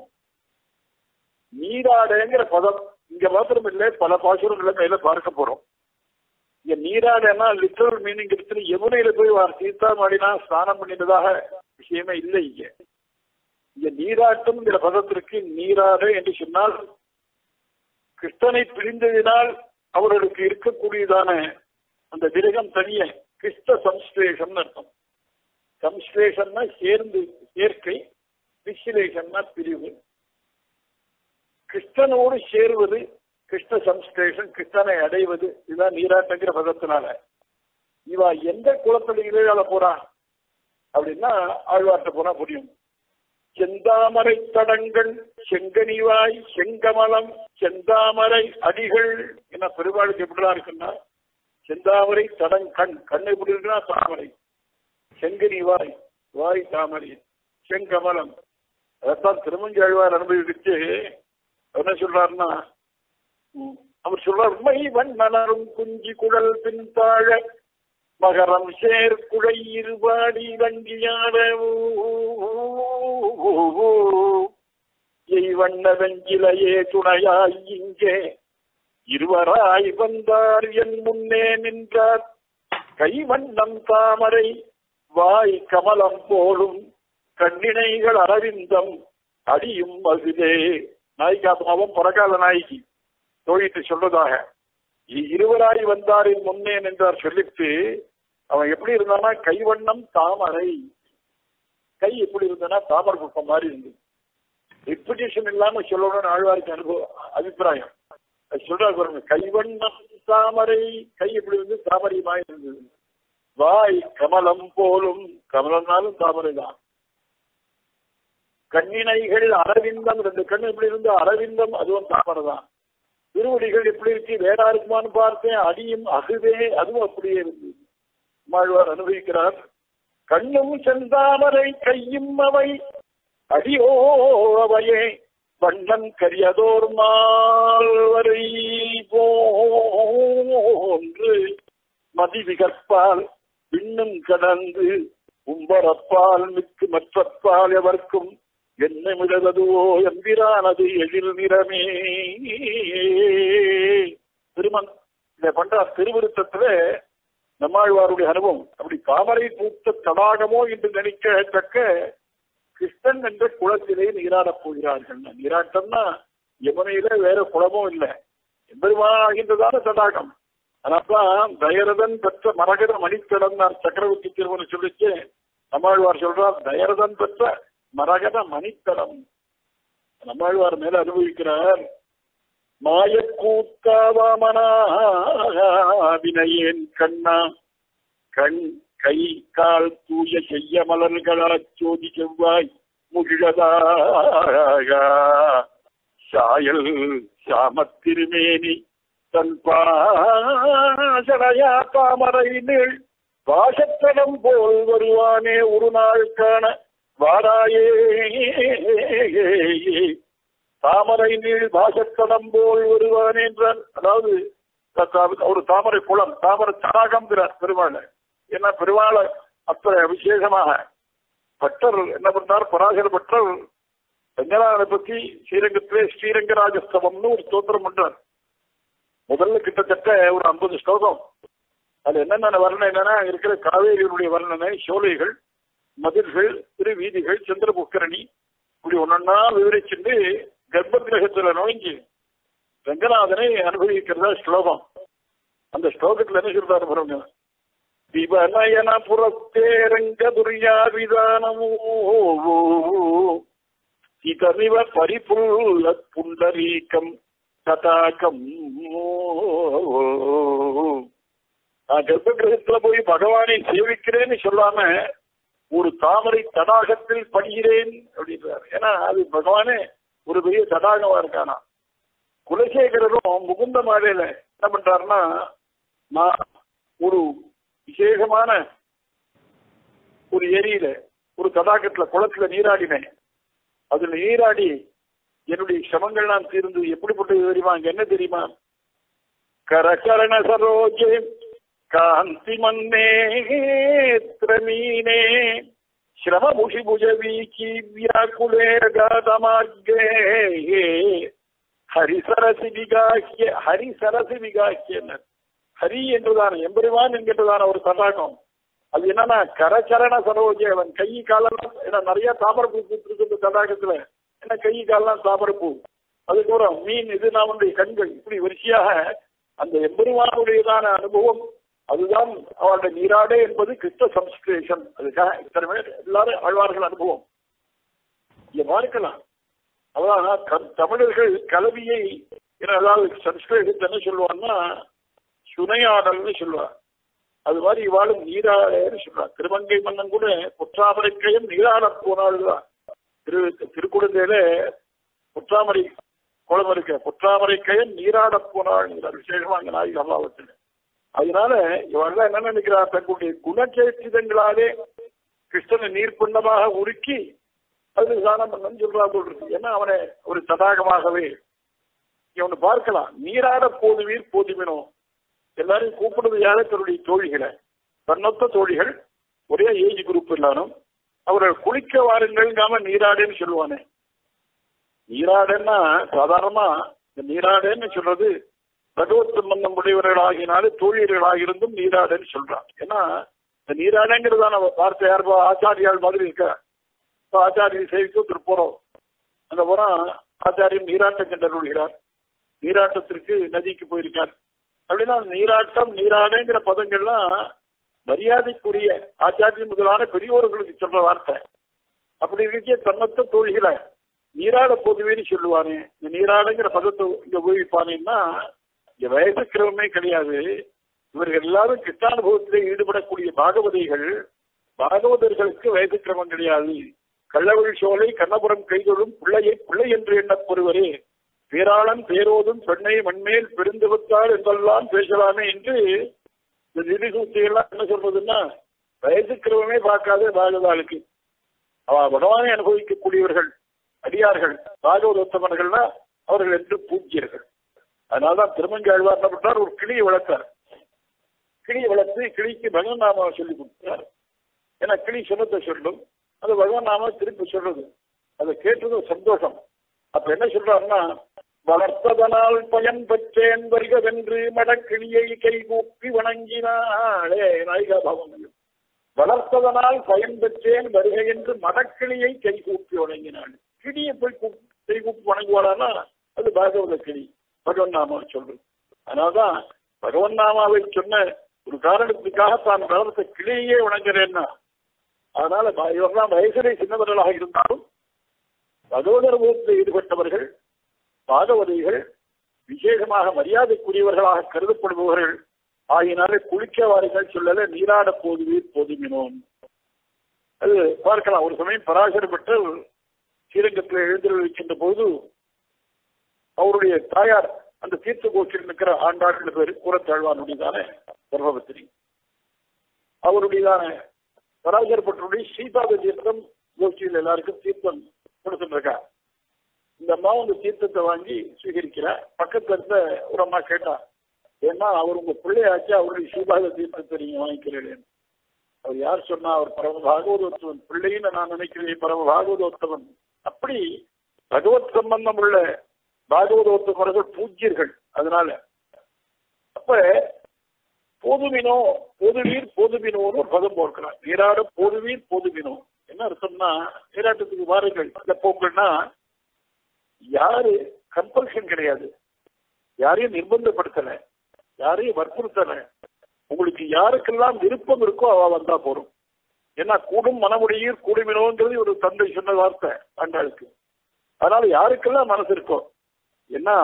நீராடங்கிற பதம் இங்க மாத்திரம் இல்லை, பல பாசுரங்களை மேல பார்க்க போறோம். இங்க நீராடனா லிட்டரல் மீனிங் எடுத்து யமுனையில போய் சீதா மாடினா ஸ்நானம் பண்ணினதாக விஷயமே இல்லை. இங்க இங்க நீராட்டும் பதத்திற்கு நீராட என்று சொன்னால் கிருஷ்ணனை பிரிந்ததினால் அவர்களுக்கு இருக்கக்கூடியதான அந்த விரகம் தனிய கிருஷ்ண சம்ஸ்லேஷம் அர்த்தம். சம்ஸ்லேஷன்னா சேர்ந்து சேர்க்கை, விஸ்லேஷன்னா பிரிவு. கிருஷ்ணனோடு சேருவது கிருஷ்ண சம்ஸ்லேஷன், கிருஷ்ணனை அடைவது, இதுதான் நீராட்டங்கிற பதத்தினால. இவா எந்த குளத்துல இளையால போறா அப்படின்னா ஆழ்வார்ட்ட போனா புரியும். செந்தாமரை தடங்கள் செங்கனிவாய் செங்கமலம் செந்தாமரை அடிகள் என்ன பெருவாளுக்கு எப்படிதான் இருக்குன்னா, செந்தாமரை தடங் கண் கண்ணு எப்படி இருக்குன்னா தாமரை, செங்கனி வாய் வாய் தாமரை, செங்கமலம். அதைத்தான் திருமங்கி ஆழ்வார் அனுபவிச்சு என்ன சொல்றாருன்னா, அவர் சொல்றார், மை வண்ணரும் குஞ்சி குழல் பின்தாழ மகரம் சேர் குழை இருபாடி வங்கியாட வண்ண வெஞ்சிலையே துணையாய் இங்கே இருவராய் வந்தார் என் முன்னே நின்றார். கைவண்ணம் தாமரை வாய் கமலம் போலும் கண்ணினைகள் அரவிந்தம் அடியும் மகிழே. நாய்க்கா பாவம் பரகால நாய்க்கு தோழிட்டு சொல்றதாக இருவராய் வந்தாரின் முன்னே நின்றார் சொல்லிட்டு அவன் எப்படி இருந்தானா கைவண்ணம் தாமரை, கை எப்படி இருந்தானா தாமரை புஷ்பம் மாதிரி இருந்தது. ரிப்பிட்டேஷன் இல்லாம சொல்லணும்னு ஆழ்வாருக்கு அனுபவம் அபிப்பிராயம் சொல்றாரு பாருங்க. கைவண்ணம் தாமரை, கை எப்படி இருந்து தாமரையுமாய் இருந்தது. வாய் கமலம் போலும், கமலம்னாலும் தாமரை தான். கண்ணினைகள் அரவிந்தம், ரெண்டு கண்ணு எப்படி இருந்து அரவிந்தம், அதுவும் தாமரை தான். திருவடிகள் எப்படி இருக்கு வேறா இருக்குமான்னு பார்த்தேன், அடியும் அகுவே, அதுவும் அப்படியே இருந்தது. மாழ்வார் அனுபவிக்கிறார். கண்ணும் செந்தாமரை கையும் அவை அடியோ அவையே வண்ணம் கரியதோர் மால்வரை போன்று மதிவிகற்பால் விண்ணும் கடந்து உம்பரப்பால் மிக்கு மற்றப்பால் எவர்க்கும் என்ன மிளதுவோ எம்பிரானது எதிர் நிறமே. திருமன் இதை பண்ற திருவிருத்தத்துல நம்மாழ்வாருடைய அனுபவம். அப்படி தாமரை பூத்த தடாகமோ என்று நினைக்கத்தக்க கிருஷ்ணன் என்ற குளத்திலே நீராடப் போகிறார்கள். நீராட்டம்னா யமுனையில வேற குளமும் இல்லை, எம்பெருமாகின்றதான தடாகம். அதனால்தான் தயரதன் பெற்ற மரகத மணித்தடம் சக்கரவர்த்தி திருமணம் சொல்லிச்சு நம்மாழ்வார் சொல்றார், தயரதன் பெற்ற மரகத மணித்தடம். நம்மாழ்வார் மேல அனுபவிக்கிறார். மாயக்கூத்தாவாமனாவினையேன் கண்ணா கண் கை கால் தூய செய்ய மலர்களாச் சோதி செவ்வாய் முகிழதாக சாயல் சாமத்திருமேனி தன் பாசனையா தாமரை நீள் வாசத்தடம் போல் வருவானே ஒரு நாள் காண வாராயே. தாமரை நீள் வாசத்தடம் போல் வருவானே என்றார். அதாவது ஒரு தாமரை குளம், தாமரை தடாகம்ங்கிறார் பெருமாள். ஏன்னா பெருமாள் அத்தனை விசேஷமாக பட்டர் என்ன பண்ணார், பராசர பட்டர் ரங்கநாதனை பற்றி ஸ்ரீரங்கத்திலே ஸ்ரீரங்கராஜஸ்தவம்னு ஒரு ஸ்தோத்திரம் பண்றார். முதல்ல கிட்டத்தட்ட ஒரு ஐம்பது ஸ்லோகம். அது என்னென்ன வர்ணனை என்னன்னா, இருக்கிற காவேரியினுடைய வர்ணனை, சோலைகள், மதில்கள், திருவீதிகள், சந்திரபுக்கரணி, இப்படி ஒன்னொன்னா விவரிச்சுட்டு கர்ப்ப கிரகத்துல நுழைஞ்சு ரங்கநாதனை அனுபவிக்கிறதா ஸ்லோகம். அந்த ஸ்லோகத்துல என்ன சொல்றாரு பாருங்க, திவநயன புறத்தே ரங்க துரியாவிதானமோ இதமிவ பரிபூல புண்டரீகம் ததாகம். நான் கர்ப்ப கிரகத்துல போய் பகவானை சேவிக்கிறேன்னு சொல்லாம ஒரு தாமரை தடாகத்தில் படுகிறேன் அப்படின்றார். ஏன்னா அது பகவானே ஒரு பெரிய தடாகமா இருக்கானா. குலசேகரரும் முகுந்த மாலையில என்ன பண்றாருன்னா, நான் ஒரு விசேஷமான ஒரு ஏரியில ஒரு தடாகத்துல குளத்துல நீராடினேன். அதுல நீராடி என்னுடைய சிரமங்கள்லாம் தீர்ந்து எப்படிப்பட்டது தெரியுமா, அங்க என்ன தெரியுமா, கரகரண சரோஜே காந்தி மன்னே திரமீனே ஸ்ரமமுஷி புஜவீகி வியாக்குலே காதமார்கே ஹரிசரசி விகாக்கிய. ஹரிசரசி விகாக்கிய, ஹரி என்றுதான எம்பெருமான் என்கின்றதான ஒரு தடாகம். அது என்னன்னா கரச்சரண சரோஜே, அவன் கை காலெல்லாம், ஏன்னா நிறைய தாமரப்பூ பூத்து தடாகத்துல, ஏன்னா கை காலெல்லாம் தாமரப்பூ, அதுக்கப்புறம் மீன், இது நம்முடைய கண்கள், இப்படி வரிசையாக அந்த எம்பெருமானுடையதான அனுபவம். அதுதான் அவருடைய நீராடே என்பது கிருஷ்ண சம்ஸ்கிருஷம். அதுக்காக இத்தனை பேர் எல்லாரும் ஆழ்வார்கள் அனுபவம் இங்க பார்க்கலாம். அதான் தமிழர்கள் கலவியை, அதாவது சம்ஸ்கிருதத்தை என்ன சொல்லுவாங்கன்னா சுனையாடல்னு சொல்லுவார். அது மாதிரி இவாளும் நீராடன்னு சொல்றார். திருமங்கை மன்னன் கூட பொற்றாமரைக்கையும் நீராட போனாள்தான். திரு திருக்குழந்தையில பொற்றாமரை குளம் இருக்க, பொற்றாமரைக்கையும் நீராட போனாள் விசேஷமா அங்க நாய் சம்பாவத்தில். அதனால இவெல்லாம் என்ன நினைக்கிறார், தங்களுடைய குணச்சேத்திதங்களாலே கிருஷ்ணனை நீர்ப்புண்ணமாக உருக்கி அது தானம் பண்ணு சொல்றா போல் இருக்கு. ஏன்னா அவனை ஒரு தடாகமாகவே இவனை பார்க்கலாம். நீராட போதுவீர் போதுமினோ, எல்லாரும் கூப்பிடுறது யார, தன்னுடைய தோழிகளை, தன்னொத்த தோழிகள், ஒரே ஏஜ் குரூப் இல்லாலும் அவர்கள் குளிக்க வாருங்கள்ங்காம நீராடேன்னு சொல்லுவானே. நீராடன்னா சாதாரணமா இந்த நீராடேன்னு சொல்றது பகவத் சம்பந்தம் உடையவர்களாகினாலே தோழியர்களாகிருந்தும் நீராடன்னு சொல்றான். ஏன்னா இந்த நீராடங்கிறதான வார்த்தை யாருப்பா ஆச்சாரியால் மாதிரி இருக்க. இப்போ ஆச்சாரியை சேவித்து போறோம், அந்த போறோம் ஆச்சாரியம் நீராட்டம் கண்டருள்கிறார், நீராட்டத்திற்கு நதிக்கு போயிருக்கார் அப்படின்னா நீராட்டம் நீராடங்கிற பதங்கள்லாம் மரியாதைக்குரிய ஆச்சாரிய முதலான பெரியோர்களுக்கு சொல்ற வார்த்தை. அப்படி இருக்க தன்னத்த தோழிகளை நீராட போதுவேன்னு சொல்லுவானே. இந்த நீராடங்கிற பதத்தை இங்க உபயோகிப்பானேன்னா இங்க வயசு கிரமமே கிடையாது. இவர்கள் எல்லாரும் கிருஷ்ணானுபவத்திலே ஈடுபடக்கூடிய பாகவதிகள், பாகவதர்களுக்கு வயசு கிரமம் கிடையாது. கள்ளவழி சோலை கண்ணபுரம் கைதொழும் பிள்ளையை பிள்ளை என்று எண்ணப்படுவரே, பேராளன் பேரோதும் பெண்ணை மண்மேல் பெருந்தவத்தால் என்றெல்லாம் பேசலாமே என்று இந்த நிதி சூழ்ச்சிகள்லாம் என்ன சொல்றதுன்னா வயசு கிரமமே பார்க்காத பாகவதாளுக்கு அவ பகவானை அனுபவிக்கக்கூடியவர்கள் அடியார்கள் பாகவதோத்தமர்கள்னா அவர்கள் என்று பூஜ்யர்கள். அதனால்தான் திருமங்கை ஆழ்வார் என்ன பண்றார், ஒரு கிளியை வளர்த்தார். கிளியை வளர்த்து கிளிக்கு பகவன் நாமாவை சொல்லி கொடுத்தார். ஏன்னா கிளி சொன்னத்தை சொல்லும், அது பகவன் நாம திருப்பி சொல்றது, அதை கேட்டது சந்தோஷம். அப்ப என்ன சொல்றாருன்னா, வளர்த்ததனால் பயன் பெற்றேன் வருகவென்று மடக்கிளியை கைகூப்பி வணங்கினாளே. நாயிகா பாவம், வளர்த்ததனால் பயன் பெற்றேன் வருக என்று மடக்கிளியை கைகூப்பி வணங்கினாள். கிளியை போய் கைகூப்பி வணங்குவாளான்னா அது பாகவத கிளி பகவன் நாமாவை சொல்றது. அதனால்தான் பகவன் நாமாவை சொன்ன ஒரு காரணத்துக்காக தான் வளர்த்த கிளியே வணங்குறேன்னா, அதனால இவரெல்லாம் வயசிலே சின்னவர்களாக இருந்தாலும் பகவத அனுபவத்தில் ஈடுபட்டவர்கள் பாகவதிகள் விசேஷமாக மரியாதைக்குரியவர்களாக கருதப்படுபவர்கள் ஆகினாலே குளிக்க வாருங்கள் சொல்லல, நீராட போதுவீர் போதுமினோம். அது பார்க்கலாம். ஒரு சமயம் பராசர பட்டர் ஸ்ரீரங்கத்தில் எழுந்தருளிக்கின்ற போது அவருடைய தாயார் அந்த தீர்த்த கோஷ்டியில் இருக்கிற ஆண்டாள் பேரு கூறத்தாழ்வானுடையதான கர்ப்பவத்திரி. அவருடையதான பராசரப்பட்டருடைய ஸ்ரீபாத தீர்த்தம் கோஷ்டியில் எல்லாருக்கும் தீர்த்தம் கொடுத்துட்டு இருக்கா. இந்த அம்மா உங்க தீர்த்தத்தை வாங்கி ஸ்வீகரிக்கிறா. பக்கத்துல இருந்த ஒரு அம்மா கேட்டா, ஏன்னா அவர் உங்க பிள்ளையாச்சு, அவருடைய ஸ்ரீபாத தீர்த்தத்தை நீங்க வாங்கிக்கிறேன். அவர் யார் சொன்னா? அவர் பரம பாகவதோத்தவன் பிள்ளைன்னு நான் நினைக்கிறேன், பரம பாகவதோத்தவன். அப்படி பகவத் சம்பந்தம் உள்ள பாகவதோத்தவர்கள் பூஜ்யர்கள். அதனால அப்ப போதுமினோ போதுவீர் போதுமினோன்னு ஒரு பதம் போடுறான். நீராட போதுவீர் போதுமினோ என்ன அர்த்தம்னா, நீராட்டத்துக்கு வாருங்கள் அந்த போக்கள்னா யாரு கம்பல்ஷன் கிடையாது, யாரையும் நிர்பந்தப்படுத்தல, யாரையும் வற்புறுத்தல. உங்களுக்கு யாருக்கெல்லாம் விருப்பம் இருக்கோ அவ வந்தா போறோம். ஏன்னா கூடும் மனமுடையீர் கூடுமினோங்கிறது ஒரு தந்தை சொன்ன வார்த்தை ஆண்டாளுக்கு. அதனால யாருக்கெல்லாம் மனசு இருக்கோ, ஏன்னா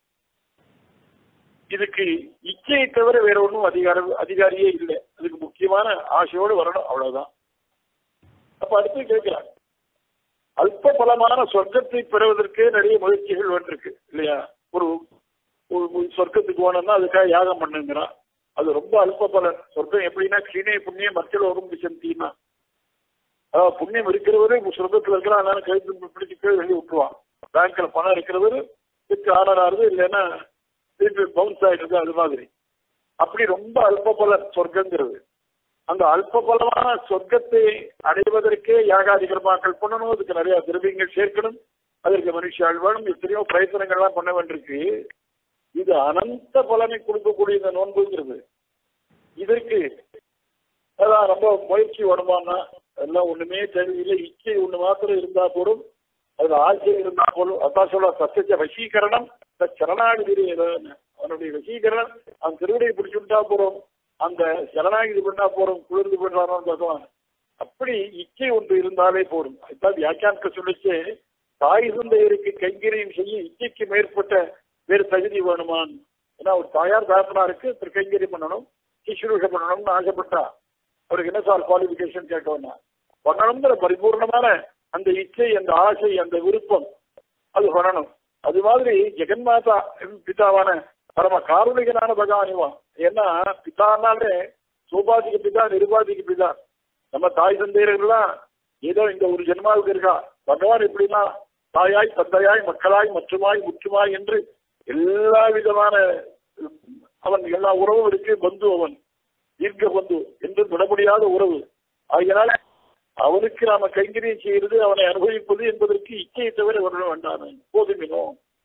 இதுக்கு இச்சையை தவிர வேற ஒன்றும் அதிகாரம் அதிகாரியே இல்லை. அதுக்கு முக்கியமான ஆசையோடு வரணும், அவ்வளவுதான். அப்ப அடுத்து கேட்கிறாங்க, அல்ப பலமான சொர்க்கத்தை பெறுவதற்கு நிறைய முயற்சிகள் வந்திருக்கு இல்லையா? ஒரு சொர்க்கத்துக்கு போனோம்னா அதுக்காக யாகம் பண்ணுங்கிறான். அது ரொம்ப அல்ப பலன். சொர்க்கம் எப்படின்னா கிளீனே புண்ணியம் மக்கள் வரும் சந்தினா, அதாவது புண்ணியம் இருக்கிறவரு சொர்க்கத்துல இருக்கிறான், அதனால கழுத்து பிடிச்சி கீழே வெளியே விட்டுருவான். பேங்க்ல பணம் இருக்கிறவரு திருப்பி ஆர்டர் ஆறுது, இல்லைன்னா திருப்பி பவுன்ஸ் ஆயிடுது. அது மாதிரி அப்படி ரொம்ப அல்ப பலன் சொர்க்கங்கிறது. அந்த அல்ப பலமான சொர்க்கத்தை அடைவதற்கே யாகாதிகர்மாக்கள் பண்ணணும், அதுக்கு நிறைய திரவியங்கள் சேர்க்கணும், அதற்கு மனுஷால் வேணும், எத்தனையோ பிரயத்தனங்கள்லாம் பண்ண வேண்டியிருக்கு. இது அனந்த பலனை கொடுக்கக்கூடிய இந்த நோன்புங்கிறது. இதற்கு அதான் ரொம்ப முயற்சி வருமானா எல்லாம் ஒண்ணுமே தேவையில்லை. இச்சை ஒண்ணு மாத்திரம் இருந்தா போடும், அதுல ஆசை இருந்தா போடும். அதான் சொல்ல சத்திய வசீகரணம் சரணாகிரி, அவனுடைய வசீகரணம் அந்த திருவிடையை பிடிச்சுட்டா போறோம், அந்த சரணாகிரி பண்ணா போறோம், குளிர்ந்து பண்றானு பகவான். அப்படி இச்சை ஒன்று இருந்தாலே போடும். அதுதான் வியாக்கியானத்தை சொல்லிச்சு, தாய் தந்தையருக்கு கைங்கரியம் செய்ய இச்சைக்கு மேற்பட்ட வேறு தகுதி வேணுமான். ஏன்னா ஒரு தாயார் தாப்பனாருக்கு கைங்கரியம் பண்ணணும், சிசுரூஷம் பண்ணணும்னு ஆசைப்பட்டா அவருக்கு என்ன சார் குவாலிபிகேஷன் கேட்டோம்னா பண்ணணுங்கிற பரிபூர்ணமான அந்த இச்சை, அந்த ஆசை, அந்த விருப்பம் அது பண்ணணும். அது மாதிரி ஜெகன்மாதா பிதாவான பரம காருணிகனான பகவானிவான். ஏன்னா பிதானாலே சோபாதிக பிதா நிருபாதிக பிதா. நம்ம தாய் தந்தையர்கள்லாம் ஏதோ இந்த ஒரு ஜென்மாவுக்கு இருக்கா. பகவான் எப்படின்னா தாயாய் தந்தையாய் மக்களாய் மற்றுமாய் முற்றுமாய் என்று எல்லா விதமான அவன் எல்லா உறவும் இருக்கு. பந்து அவன் தீர்க்க பந்து என்று விட முடியாத உறவு. ஆகையினால அவனுக்கு நாம கைங்கரியம் செய்யறது, அவனை அனுபவிப்பது என்பதற்கு இச்சையை தவிர வர வேண்டாம். போதுமினோ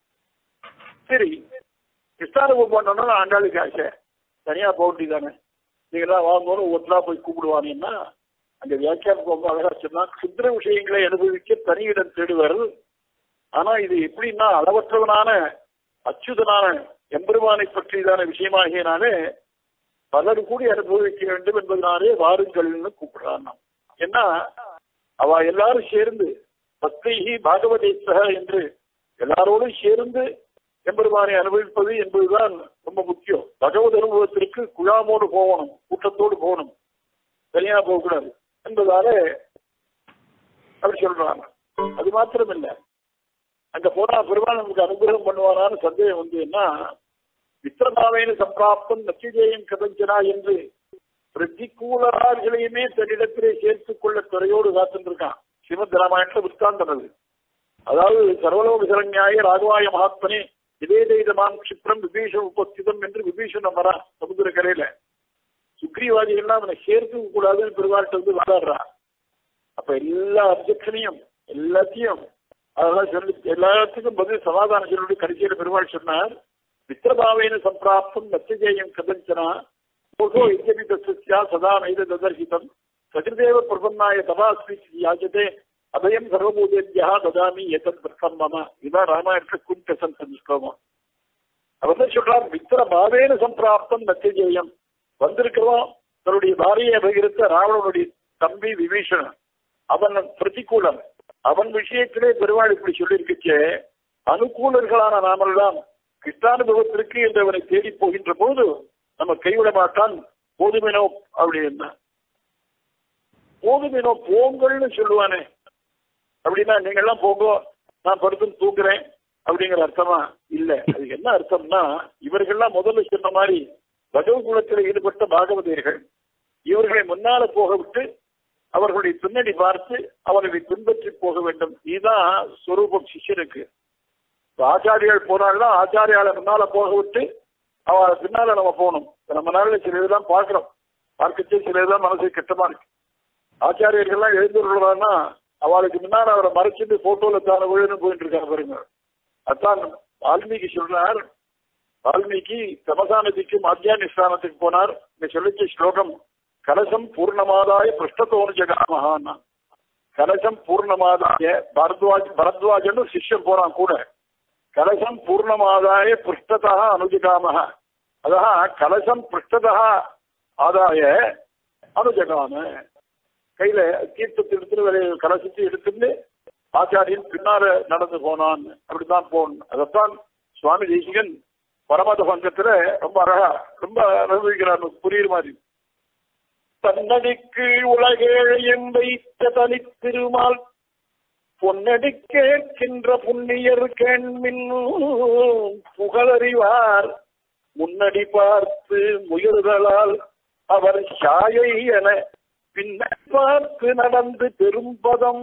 சரி கிருஷ்ணானுபவம் பண்ணணும்னு ஆண்டாளுக்கு ஆசை. தனியா போக வேண்டியதானே, நீங்களாம் வாங்கணும் ஒன்றா போய் கூப்பிடுவானீங்கன்னா அந்த வியாக்கியானம் ரொம்ப அழகா சொன்னா, சுத்திர விஷயங்களை அனுபவிக்க தனியிடம் தேடுவர். ஆனா இது எப்படின்னா அளவற்றவனான அச்சுதனான எம்பெருமானை பற்றியதான விஷயமாகியனாலே பலர் கூடி அனுபவிக்க வேண்டும் என்பதனாலே வாருங்கள்னு கூப்பிடுறான். ஏன்னா அவ எல்லாரும் சேர்ந்து பக்திஹி பாகவதேசக என்று எல்லாரோடும் சேர்ந்து எம்பெருமானை அனுபவிப்பது என்பதுதான் ரொம்ப முக்கியம். பகவத் அனுபவத்திற்கு குழாமோடு போகணும், கூட்டத்தோடு போகணும், தனியா போகக்கூடாது என்பதால அப்படி சொல்றாங்க. அது மாத்திரம் இல்லை, அங்க போனா பெருமாள் நமக்கு அனுகிரகம் பண்ணுவாரான்னு சந்தேகம் வந்து என்ன, வித்திரமாவேன சம்பிராப்தம் நச்சிதேயம் கதஞ்சனா என்று பிரதிகூலரார்களையுமே தன்னிடத்திலே சேர்த்துக் கொள்ள துறையோடு காத்துருக்கான். ஸ்ரீமத் ராமாயணத்துல விற்காந்தம் அது. அதாவது சர்வலோக சரண்யாய ராகவாய மகாத்மனே நிவேதிதமாம் கஷிப்ரம் விபீஷன் உபஸ்திதம் என்று விபீஷன் வரா சமுதிர கரையில. சுக்ரீவாதிகள்லாம் அவனை சேர்த்துக்க கூடாதுன்னு பெருமாள்கிட்ட வந்து விளையாடுறான். அப்ப எல்லா அப்ஜெக்ஷனையும் எல்லாத்தையும் அதெல்லாம் சொல்லி எல்லாத்துக்கும் பதில் சமாதானம் சொல்லி கடைசியில பெருமாள் சொன்னார், மித்திரபாவேன சம்பிராப்தம் நச்சஜேயம் கதஞ்சனா போகோ இத்தியபி தஸ்யா சதா நைத ததர்ஹிதம் சகிருதேவ பிரபன்னாய தபாஸ்மி யாஜதே அபயம் சர்வபூதேபியா ததாமி ஏதத் பிரகம் மம. இதான் ராமாயணத்துல குண்டசன் ஸ்லோகம். அவர் தான் சொல்றார், மித்திரபாவேன சம்பிராப்தம் நச்சஜேயம். வந்திருக்கிறோம் தன்னுடைய பாரியை அபகரித்த ராவணனுடைய தம்பி விபீஷணன், அவன் பிரதிகூலம். அவன் விஷயத்திலே பெருமாள் இப்படி சொல்லியிருக்கே, அனுகூலர்களான நாமெல்லாம் கிருஷ்ணானுபவத்திற்கு என்று அவனை தேடி போகின்ற போது நம்ம கைவிட மாட்டான். போதுமினோ அப்படி என்ன போதுமினோ போங்கள்னு சொல்லுவானே, அப்படின்னா நீங்கள்லாம் போங்கோ நான் படுத்து தூக்குறேன் அப்படிங்கிற அர்த்தமா இல்ல. அதுக்கு என்ன அர்த்தம்னா, இவர்கள்லாம் முதல்ல சொன்ன மாதிரி பகவத்குலத்தில் ஈடுபட்ட பாகவதர்கள், இவர்களை முன்னால போக விட்டு அவர்களுடைய பின்னணி பார்த்து அவர்களை பின்பற்றி போக வேண்டும். இதுதான் சொரூபம் சிஷ்யனுக்கு. ஆச்சாரியால் போனால்தான் ஆச்சாரியால முன்னால போக விட்டு அவளை பின்னால நம்ம போகணும். நம்ம நாளில் சில இதெல்லாம் பார்க்கிறோம், பார்க்கச்சே சில இதெல்லாம் மனசு கெட்டமா இருக்கு. ஆச்சாரியர்கள்லாம் எழுந்துள்ளான்னா அவளுக்கு முன்னால் அவரை மறைச்சிட்டு போட்டோல தான விழுன்னு போயிட்டு இருக்காங்க பாருங்க. அதான் வால்மீகி சொல்றார். வால்மீகி தமசானதிக்கும் ஆத்தியானி ஸ்தானத்துக்கு போனார். இங்க சொல்லிச்ச ஸ்லோகம் கலசம் பூர்ணமாதாய பிருஷ்டத்தோனு ஜகாமஹான்னா. கலசம் பூர்ணமாதாய பரத்வாஜ் பரத்வாஜன்னு சிஷ்யம் போறான் கூட. கலசம் பூர்ணமாதாய பிருஷ்டதா அனுஜகாமஹ. அதான் கலசம் பிருஷ்டதா ஆதாய அனுஜகாம. கையில தீர்த்தத்தை எடுத்துட்டு கலசத்தை எடுத்துட்டு ஆச்சாரியன் பின்னால நடந்து போனான். அப்படித்தான் போகணும். அதைத்தான் சுவாமி தேசிகன் பரமத பங்கத்துல ரொம்ப அழகா ரொம்ப அனுபவிக்கிறார், புரியுற மாதிரி. தன்னடிக்கு உலகேழையும் வைத்த தனி திருமால் பொன்னடி கேட்கின்ற புண்ணியர் கேண்மின் புகழறிவார் முன்னடி பார்த்து முயல்களால் அவர் சாயை என பின்ன பார்த்து நடந்து பெரும்பதம்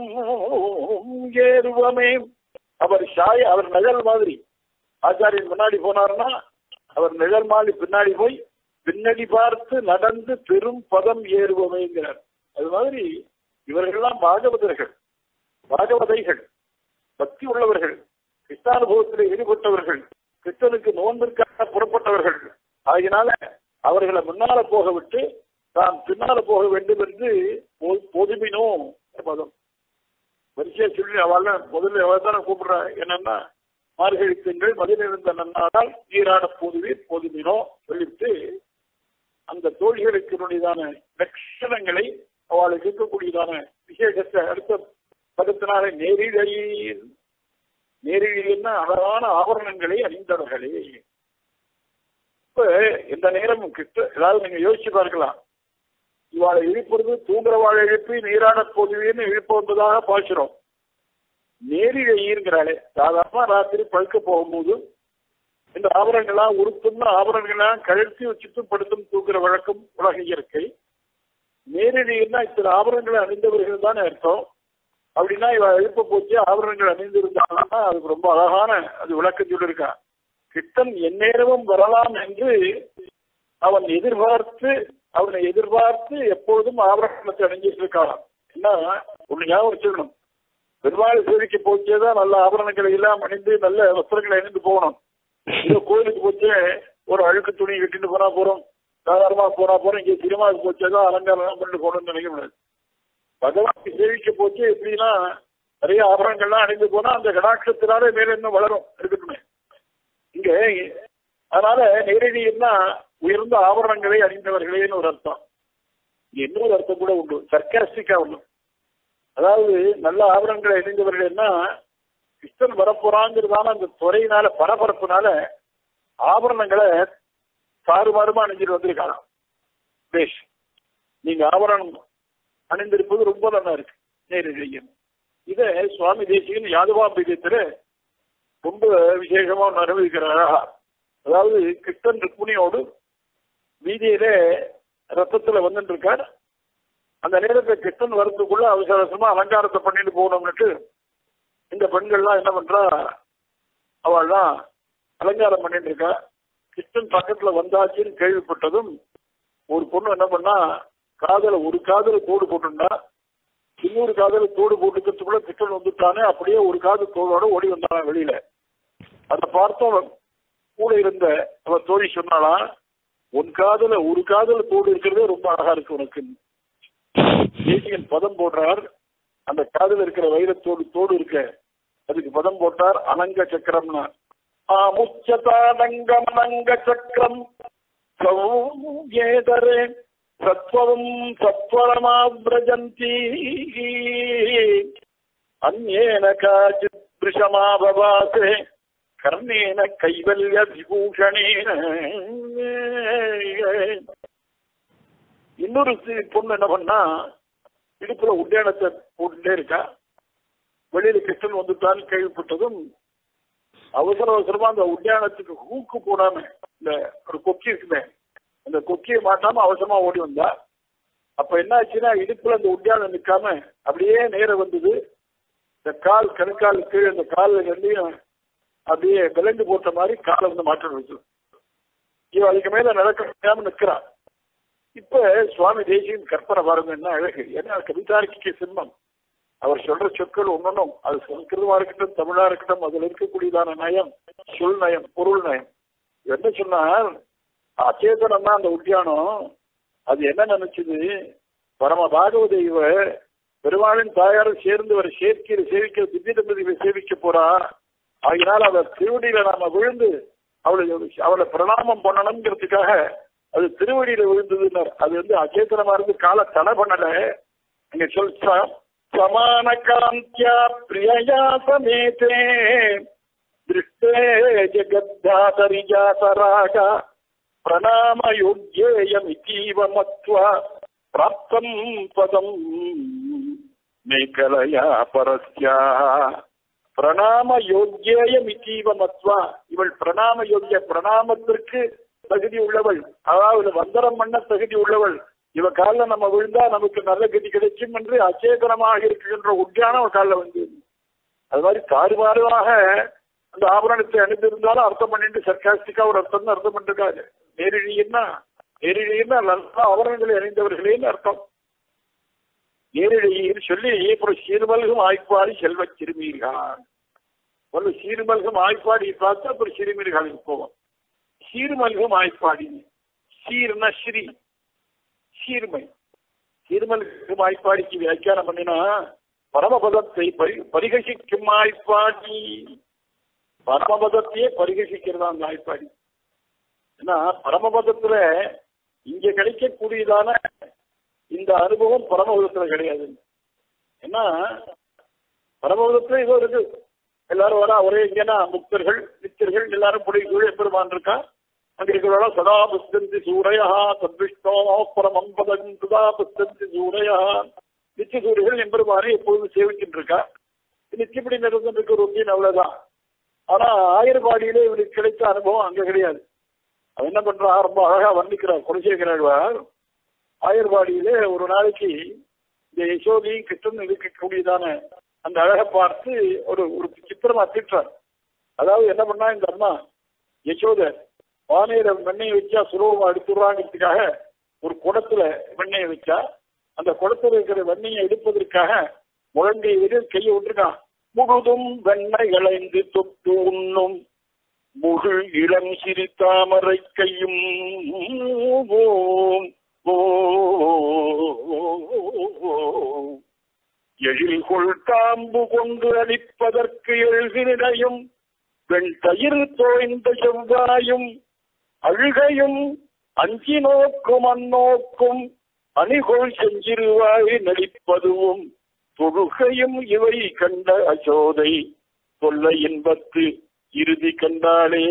ஏறுவமே. அவர் சாய அவர் நிழல் மாதிரி ஆச்சாரியன் முன்னாடி போனார்னா அவர் நிழல் மாதிரி பின்னாடி போய் பின்னடி பார்த்து நடந்து பெரும் பதம் ஏறுவமைங்கிறார். அது மாதிரி இவர்கள்லாம் பாகவதர்கள், பாகவதைகள், பக்தி உள்ளவர்கள், கிருஷ்ணானுபவத்தில் ஈடுபட்டவர்கள், கிருஷ்ணனுக்கு நோன்பிற்காக புறப்பட்டவர்கள். ஆகினால அவர்களை முன்னால போக விட்டு தான் பின்னால போக வேண்டும் என்று பொதுமினோ பதம் வரிசையா சொல்லி அவள் முதல்ல அவள் தானே கூப்பிடுறா. என்னன்னா மார்கழி திங்கள் மதிலிருந்த நன்னாடால் நீராட போதுவீர் பொதுமினோ சொல்லிவிட்டு அந்த தோழிகளுக்கு லட்சணங்களை அவளுக்கு இருக்கக்கூடியதான விசேஷத்தை அடுத்த பதத்தினால நேரிழையில் நேரிழைன்னா அழகான ஆபரணங்களை அணிந்தவர்களே. இப்ப எந்த நேரமும் கிட்ட ஏதாவது நீங்க யோசிச்சு பார்க்கலாம். இவாளை இழுப்புறது தூங்குறவாழை எழுப்பி நீராட போதுவேன்னு இழுப்பதாக பாய்ச்சிரும். நேரிழைங்கிறாளே சாதாரணமா ராத்திரி பழுக்க போகும்போது இந்த ஆபரணங்கள்லாம் உறுத்தும்னா ஆபரணங்கள்லாம் கழுத்தி வச்சுட்டு படுத்தும் தூக்குற வழக்கம் உலக இயற்கை. நேரிழைன்னா இத்தனை ஆபரணங்களை அணிந்தவர்கள் தானே அர்த்தம். அப்படின்னா இவ எழுப்ப போச்சு ஆபரணங்கள் அணிந்திருந்தாங்கன்னா அதுக்கு ரொம்ப அழகான அது விளக்கம் சொல்லியிருக்கா. கிருஷ்ணன் எந்நேரமும் வரலாம் என்று அவன் எதிர்பார்த்து அவனை எதிர்பார்த்து எப்பொழுதும் ஆபரணத்தை அணிஞ்சிட்டு இருக்காளாம். என்ன ஒண்ணு ஞாபகம் வச்சுக்கணும், பெருமாள் சேவைக்கு போச்சேதான் நல்ல ஆபரணங்களை எல்லாம் அணிந்து நல்ல வஸ்திரங்களை அணிந்து போகணும். இந்த கோயிலுக்கு போச்சு ஒரு அழுக்கு துணி கட்டிட்டு போனா போறோம், சாதாரணமா போனா போறோம். இங்கே சினிமாவுக்கு போச்சேதான் அலங்காரம் பண்ணிட்டு போகணும்னு நினைக்க முடியாது. பகவான் சேவிக்க போச்சு எப்படின்னா நிறைய ஆபரணங்கள்லாம் அணிந்து போனா அந்த கடாட்சத்தினாலே மேல இன்னும் வளரும் இருக்கட்டுமே. இங்க அதனால நேரடியா உயர்ந்த ஆபரணங்களை அணிந்தவர்களேன்னு ஒரு அர்த்தம். இன்னொரு அர்த்தம் கூட உண்டு, சர்க்காஸ்டிக்கா உண்டு. அதாவது நல்ல ஆபரணங்களை அணிந்தவர்கள்னா கிருஷ்ணன் வரப்போறாங்கிறதான அந்த துறையினால பரபரப்புனால ஆபரணங்களை தாறுமாறுமா அணிஞ்சிட்டு வந்திருக்காங்க. பேஷ் நீங்க ஆபரணம் அணிந்திருப்பது ரொம்ப நல்லா இருக்கு நேரடியும். இதை சுவாமி தேசிகன் யாதவாம்பிகத்துல ரொம்ப விசேஷமா அனுபவிக்கிறாரா. அதாவது கிருஷ்ணன் ருக்மிணியோடு வீதியில ரத்தத்துல வந்துட்டு இருக்கார். அந்த நேரத்தை கிருஷ்ணன் வரத்துக்குள்ள அவசர அவசரமா அலங்காரத்தை பண்ணிட்டு போகணும்னுட்டு இந்த பெண்கள்லாம் என்ன பண்றா, அவள்லாம் அலங்காரம் பண்ணிட்டு இருக்கா. கிருஷ்ணன் பக்கத்துல வந்தாச்சுன்னு கேள்விப்பட்டதும் ஒரு பொண்ணு என்ன பண்ணா காதல ஒரு காதல தோடு போட்டுண்டா, இன்னொரு காதல தோடு போட்டுக்கிறதுக்குள்ள கிருஷ்ணன் வந்துட்டானே அப்படியே ஒரு காது தோடோட ஓடி வந்தானா வெளியில. அதை பார்த்தவன் கூட இருந்த அவன் தோழி சொன்னாலா, உன் காதல ஒரு காதல தோடு இருக்கிறதே ரொம்ப அழகா இருக்கு உனக்கு. தேசிகன் பதம் போடுறார். அந்த காதல இருக்கிற வைரத்தோடு தோடு இருக்க அதுக்கு பதம் போட்டார் அனங்க சக்கரம்னா. ஆமுச்சதாடங்கமனங்க சக்கரம் ஏதரே சத்வம் சத்வரமாப்ரஜந்தி அந்நேன காச்சித் பிருஷமாபவாசே கர்ணேன கைவல்ய விபூஷணேன. இன்னொரு பொண்ணு என்ன பண்ணா இடுப்புல உத்தியானத்தை போட்டுட்டே இருக்கா. வெளியில கிருஷ்ணன் வந்துட்டான்னு கேள்விப்பட்டதும் அவசர அவசரமா அந்த உத்தியானத்துக்கு ஹூக்கு போடாம இந்த ஒரு கொக்கி இருக்குமே அந்த கொக்கியை மாட்டாம அவசரமா ஓடி வந்தா. அப்ப என்ன ஆச்சுன்னா இடுப்புல அந்த உத்தியானம் நிற்காம அப்படியே நேரம் வந்தது. இந்த கால் கணுக்கால் கீழே அந்த கால் ரெண்டையும் அப்படியே விலங்கு போட்ட மாதிரி காலை வந்து மாற்றம் வச்சு இவ அதுக்கு மேல நடக்க முடியாம நிற்கிறான். இப்ப சுவாமி தேசியன் கற்பனை பாருங்க என்ன அழகு. ஏன்னா கவிதார்க்கிக சிம்மம். அவர் சொல்ற சொற்கள் ஒன்னொன்னும் அது சம்ஸ்கிருதமா இருக்கட்டும் தமிழா இருக்கட்டும் அதுல இருக்கக்கூடியதான நயம், சொல் நயம், பொருள் நயம். என்ன சொன்னார், அச்சேதனம்னா அந்த உத்தியானம் அது என்ன நினைச்சது, பரம பாகவத இவ பெருமாளின் தாயாரும் சேர்ந்து ஒரு சேர்க்கிற சேவிக்க திவ்ய தம்பதியை சேவிக்க போறா. ஆகினால் அவள் திருவடியில நாம விழுந்து அவளை அவளை பிரணாமம் பண்ணணுங்கிறதுக்காக அது திருவடியில விழுந்ததுன்னு. அது வந்து அச்சேதனமா இருந்து கால தடை பண்ணல. நீங்க சொல்ற சமான காந்தியா பிரியா சமேதே திருஷ்டே ஜகத்தாதரிஜாதராக பிரணாம யோக்யேயமிதீவ மத்வா பிராப்தம் பதம் மேகலயா பரஸ்யா. பிரணாம யோக்யேயமிதீவ மத்வா, இவள் பிரணாம யோக்கிய பிரணாமத்திற்கு தகுதி உள்ளவள், அதாவது வந்தரம் பண்ண தகுதி உள்ளவள். இவ காலில் நம்ம விழுந்தா நமக்கு நல்ல கதி கிடைக்கும் என்று அச்சேதனமாக இருக்கின்ற உத்தியானம் காலில் வந்து அது மாதிரி தாறுமாறுவாக அந்த ஆபரணத்தை அணிந்திருந்தாலும் அர்த்தம் பண்ணிட்டு சர்க்காஸ்டிக்கா ஒரு அர்த்தம் அர்த்தம் பண்ணிருக்காரு. நேரிழின்னா நேரிழின்னா நல்லா ஆபரணங்களை அணிந்தவர்களேன்னு அர்த்தம். நேரிழையில் சொல்லி அப்புறம் சீர்மல்கும் ஆய்ப்பாடி செல்வ சிறுமீர்கள். ஒரு சீர்மல்கும் ஆய்ப்பாடி பார்த்து அப்புறம் சிறுமீர்களுக்கு போவோம். சீர்மல்கும் ஆய்ப்பாடி, சீர்னா ஸ்ரீ சீர்மை. சீர்மல்கும் ஆய்ப்பாடிக்கு வியாக்கியானம் பண்ணினா பரமபதத்தை பரி பரிகசிக்கும் ஆய்ப்பாடி. பரமபதத்தையே பரிகசிக்கிறதா அந்த ஆய்ப்பாடி. ஏன்னா பரமபதத்துல இங்க கிடைக்கக்கூடியதான இந்த அனுபவம் பரமபதத்துல கிடையாது. ஏன்னா பரமபதத்துல இதோ இருக்கு, எல்லாரும் வரா ஒரே இங்கன்னா முக்தர்கள் நித்தியர்கள் எல்லாரும் புடி பெருமான் இருக்கா. அங்க இருக்கிறவா சதா புஸ்தந்தி சூரையா தத்விஷ்ணோ பரமம் பதம் சதா புஸ்தந்தி சூரையா. நித்திய சூரியர்கள் எம்பெருமானை எப்பொழுதும் சேவிக்கிட்டு இருக்கா. நித்தியப்படி நிறந்திருக்க ரொட்டீன் அவ்வளவுதான். ஆனா ஆயிரபாடியிலே இவனுக்கு கிடைத்த அனுபவம் அங்க கிடையாது. அவன் என்ன பண்றா, ரொம்ப அழகா வர்ணிக்கிறார் குலசேகராழ்வார். ஆயர்வாடியிலே ஒரு நாளைக்கு இந்த யசோதையும் கிருஷ்ணன் இருக்கக்கூடியதான அந்த அழகை பார்த்து ஒரு ஒரு சித்திரமா திட்டார். அதாவது என்ன பண்ணா, இந்த அம்மா யசோதை பானையில வெண்ணெயை வச்சா சுலபமா எடுத்துடுறாங்கிறதுக்காக ஒரு குடத்துல வெண்ணெயை வச்சா, அந்த குடத்துல இருக்கிற வெண்ணெயை எடுப்பதற்காக முழங்கை விட கையை விட்டுருக்கான். முழுதும் வெண்ணெய் இளைந்து தொட்டு உண்ணும் முழு இளம் சிறு தாமரை கையும் எழில்கொள் காம்பு கொண்டு அளிப்பதற்கு எழுதினையும் வெண் தயிர் தோய்ந்த செவ்வாயும் அழுகையும் அஞ்சி நோக்கும் அந்நோக்கும் அணிகொள் செஞ்சிருவாய் நடிப்பதுவும் தொழுகையும் இவை கண்ட அசோதை தொல்லை இன்பத்து இறுதி கண்டாளே.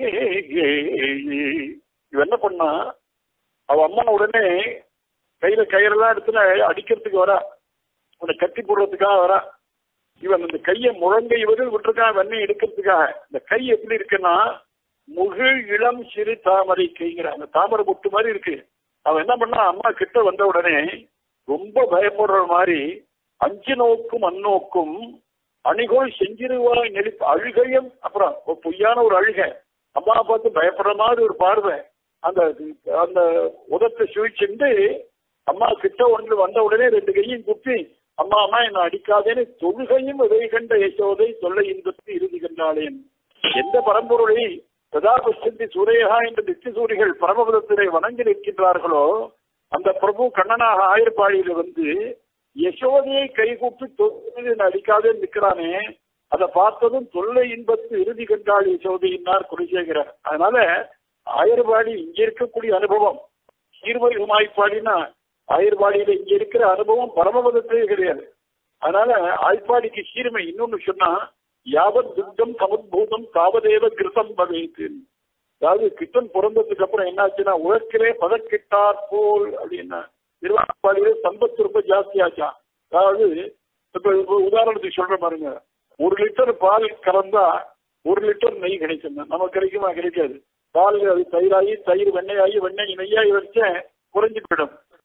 இவ என்ன பண்ணா, அவ அம்மா உடனே கையில கயிறெல்லாம் எடுத்துன அடிக்கிறதுக்கு வரா, உன்னை கட்டி போடுறதுக்காக வரா. இவன் அந்த கையை முழங்கை இவர்கள் விட்டுருக்கான் வெண்ணெய் எடுக்கிறதுக்காக. இந்த கை எப்படி இருக்குன்னா முழு இளம் சிறு தாமரை கைங்கிற அந்த தாமரை பொட்டு மாதிரி இருக்கு. அவன் என்ன பண்ணா, அம்மா கிட்ட வந்த உடனே ரொம்ப பயப்படுற மாதிரி அஞ்சு நோக்கும் அந்நோக்கும் அணிகோள் செஞ்சிருவாய் நெளிப்பு அழுகையும், அப்புறம் பொய்யான ஒரு அழுகை, அம்மா பார்த்து பயப்படுற மாதிரி ஒரு பார்வை, அந்த அந்த உதத்தை சுழிச்சுட்டு அம்மா கிட்ட ஒன்று வந்த உடனே ரெண்டு கையும் குப்பி அம்மா அம்மா என்ன அடிக்காதேன்னு தொழுகையும் இதை கண்ட யசோதை தொல்லை இன்பத்து இறுதி கண்டாளேன். எந்த பரம்பொருளை சதாபஸ்தி சூரையா என்ற நித்திய சூரிகள் பரமபதத்திலே வணங்கி நிற்கின்றார்களோ அந்த பிரபு கண்ணனாக ஆயிரப்பாடியில வந்து யசோதையை கைகூப்பி தொழில் அடிக்காதே நிற்கிறானே, அதை பார்த்ததும் தொல்லை இன்பத்து இறுதி கண்டாள் யசோதையினார் குலசேகரர். அதனால ஆயர்பாடி இங்க இருக்கக்கூடிய அனுபவம் சீர்மல்கும் ஆய்ப்பாடினா ஆயர்பாடியில இங்க இருக்கிற அனுபவம் பரமபதத்திலே கிடையாது. அதனால ஆய்ப்பாடிக்கு சீர்மை இன்னொன்னு சொன்னா யாவத் துக்கம் சமுத்பூதம் தாவதேவ கிருத்தம் பகைத்து. அதாவது கிருஷ்ணன் பிறந்ததுக்கு அப்புறம் என்னாச்சுன்னா உலகிலே பதக்கிட்டார் போல் அப்படின்னா திருவாப்பாடியில சம்பத்து ரொம்ப ஜாஸ்தி ஆச்சா. அதாவது இப்ப உதாரணத்துக்கு சொல்ற பாருங்க, ஒரு லிட்டர் பால் கலந்தா ஒரு லிட்டர் நெய் கிடைக்கும். நமக்கு கிடைக்குமா? கிடைக்காது. பால் அது தயிராகி தயிர் வெண்ணெயாகி வெண்ணெய் நெய்யாகி வச்ச குறைஞ்சு போயிடும்.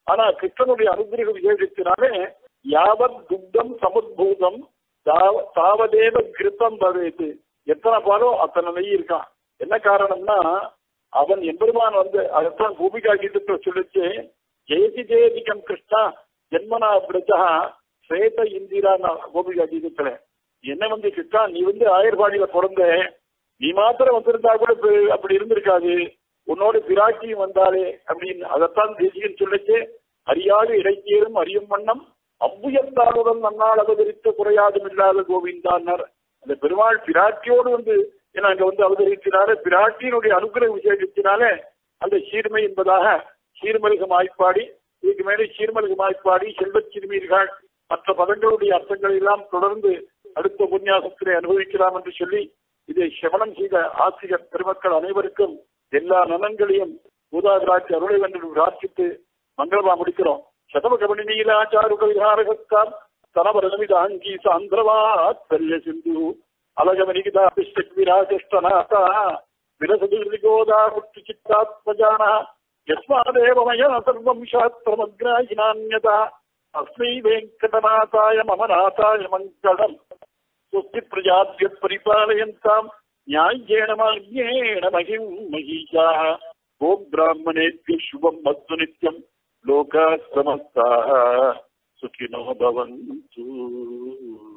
ஆனா கிருஷ்ணனுடைய அனுகிரக விசேஷத்தினாலே யாவத் துக்தம் சமுத்பூதம் தாவதேவ கிருத்தம் பவேது. எத்தனை பாலோ அத்தனை நெய் இருக்கான். என்ன காரணம்னா அவன் எம்பெருமான் வந்து அதைத்தான் பூமிகா கீதத்தை சொல்லிச்சு, ஜெயதி ஜெயதிகம் கிருஷ்ணா ஜென்மனா பிரஜா ஸ்வேத இந்திரா பூமிகா கீதத்துல என்ன வந்து கிருஷ்ணா நீ வந்து ஆயர்பாடியில பிறந்த, நீ மாத்திரம் வந்திருந்தா கூட அப்படி இருந்திருக்காது, உன்னோட பிராட்டியும் வந்தாலே அப்படின்னு அதைத்தான் தேசிகன் சொல்லிச்சு. அறியாது இடைத்தேரும் அறியும் வண்ணம் அவ்வுயர்ந்தாளுடன் நன்னால் அவதரித்த குறையாதும் இல்லாத கோவிந்தான்னார். அந்த பெருமாள் பிராட்டியோடு வந்து ஏன்னா அங்க வந்து அவதரித்தினாலே பிராட்டியினுடைய அனுகிரக விசேஷத்தினாலே அந்த சீர்மை என்பதாக சீர்மல்க மாய்ப்பாடி, இதுக்கு மேலே சீர்மல்க மாய்ப்பாடி செல்வச் சிறுமீர்கள் மற்ற பதங்களுடைய அர்த்தங்களை எல்லாம் தொடர்ந்து அடுத்த உபன்யாசத்திலே அனுபவிக்கலாம் என்று சொல்லி இதை சிவனம் செய்த ஆசிரியர் பெருமக்கள் அனைவருக்கும் எல்லா நலன்களையும் பூதாகராட்சி அருளை வென்று பிரார்த்தித்து மங்களமா முடிக்கிறோம். சதமகமணி நீலாச்சாரு கவிகாரகத்தால் தனவரமிதாங்கி சாந்திரவாத்சல்ய சிந்து அலகமனிகிதாபிஷ்டவிராஜஷ்டநாதா விரசதிர்கோதா முக்தி சித்தாத்மஜானா யஸ்மாதேவமய சர்வம் சாஸ்திரமக்ராயினான்யதா அஸ்மை வெங்கடநாதாய மமநாதாய மங்களம். சுஸ்தி பிரஜாத்ய பரிபாலயந்தாம் न्याय्येन मार्गेण महिं महीषाः ओं ब्राह्मणेभ्यः शुभं मस्तु नित्यं लोकाः समस्ताः सुखिनो भवन्तु.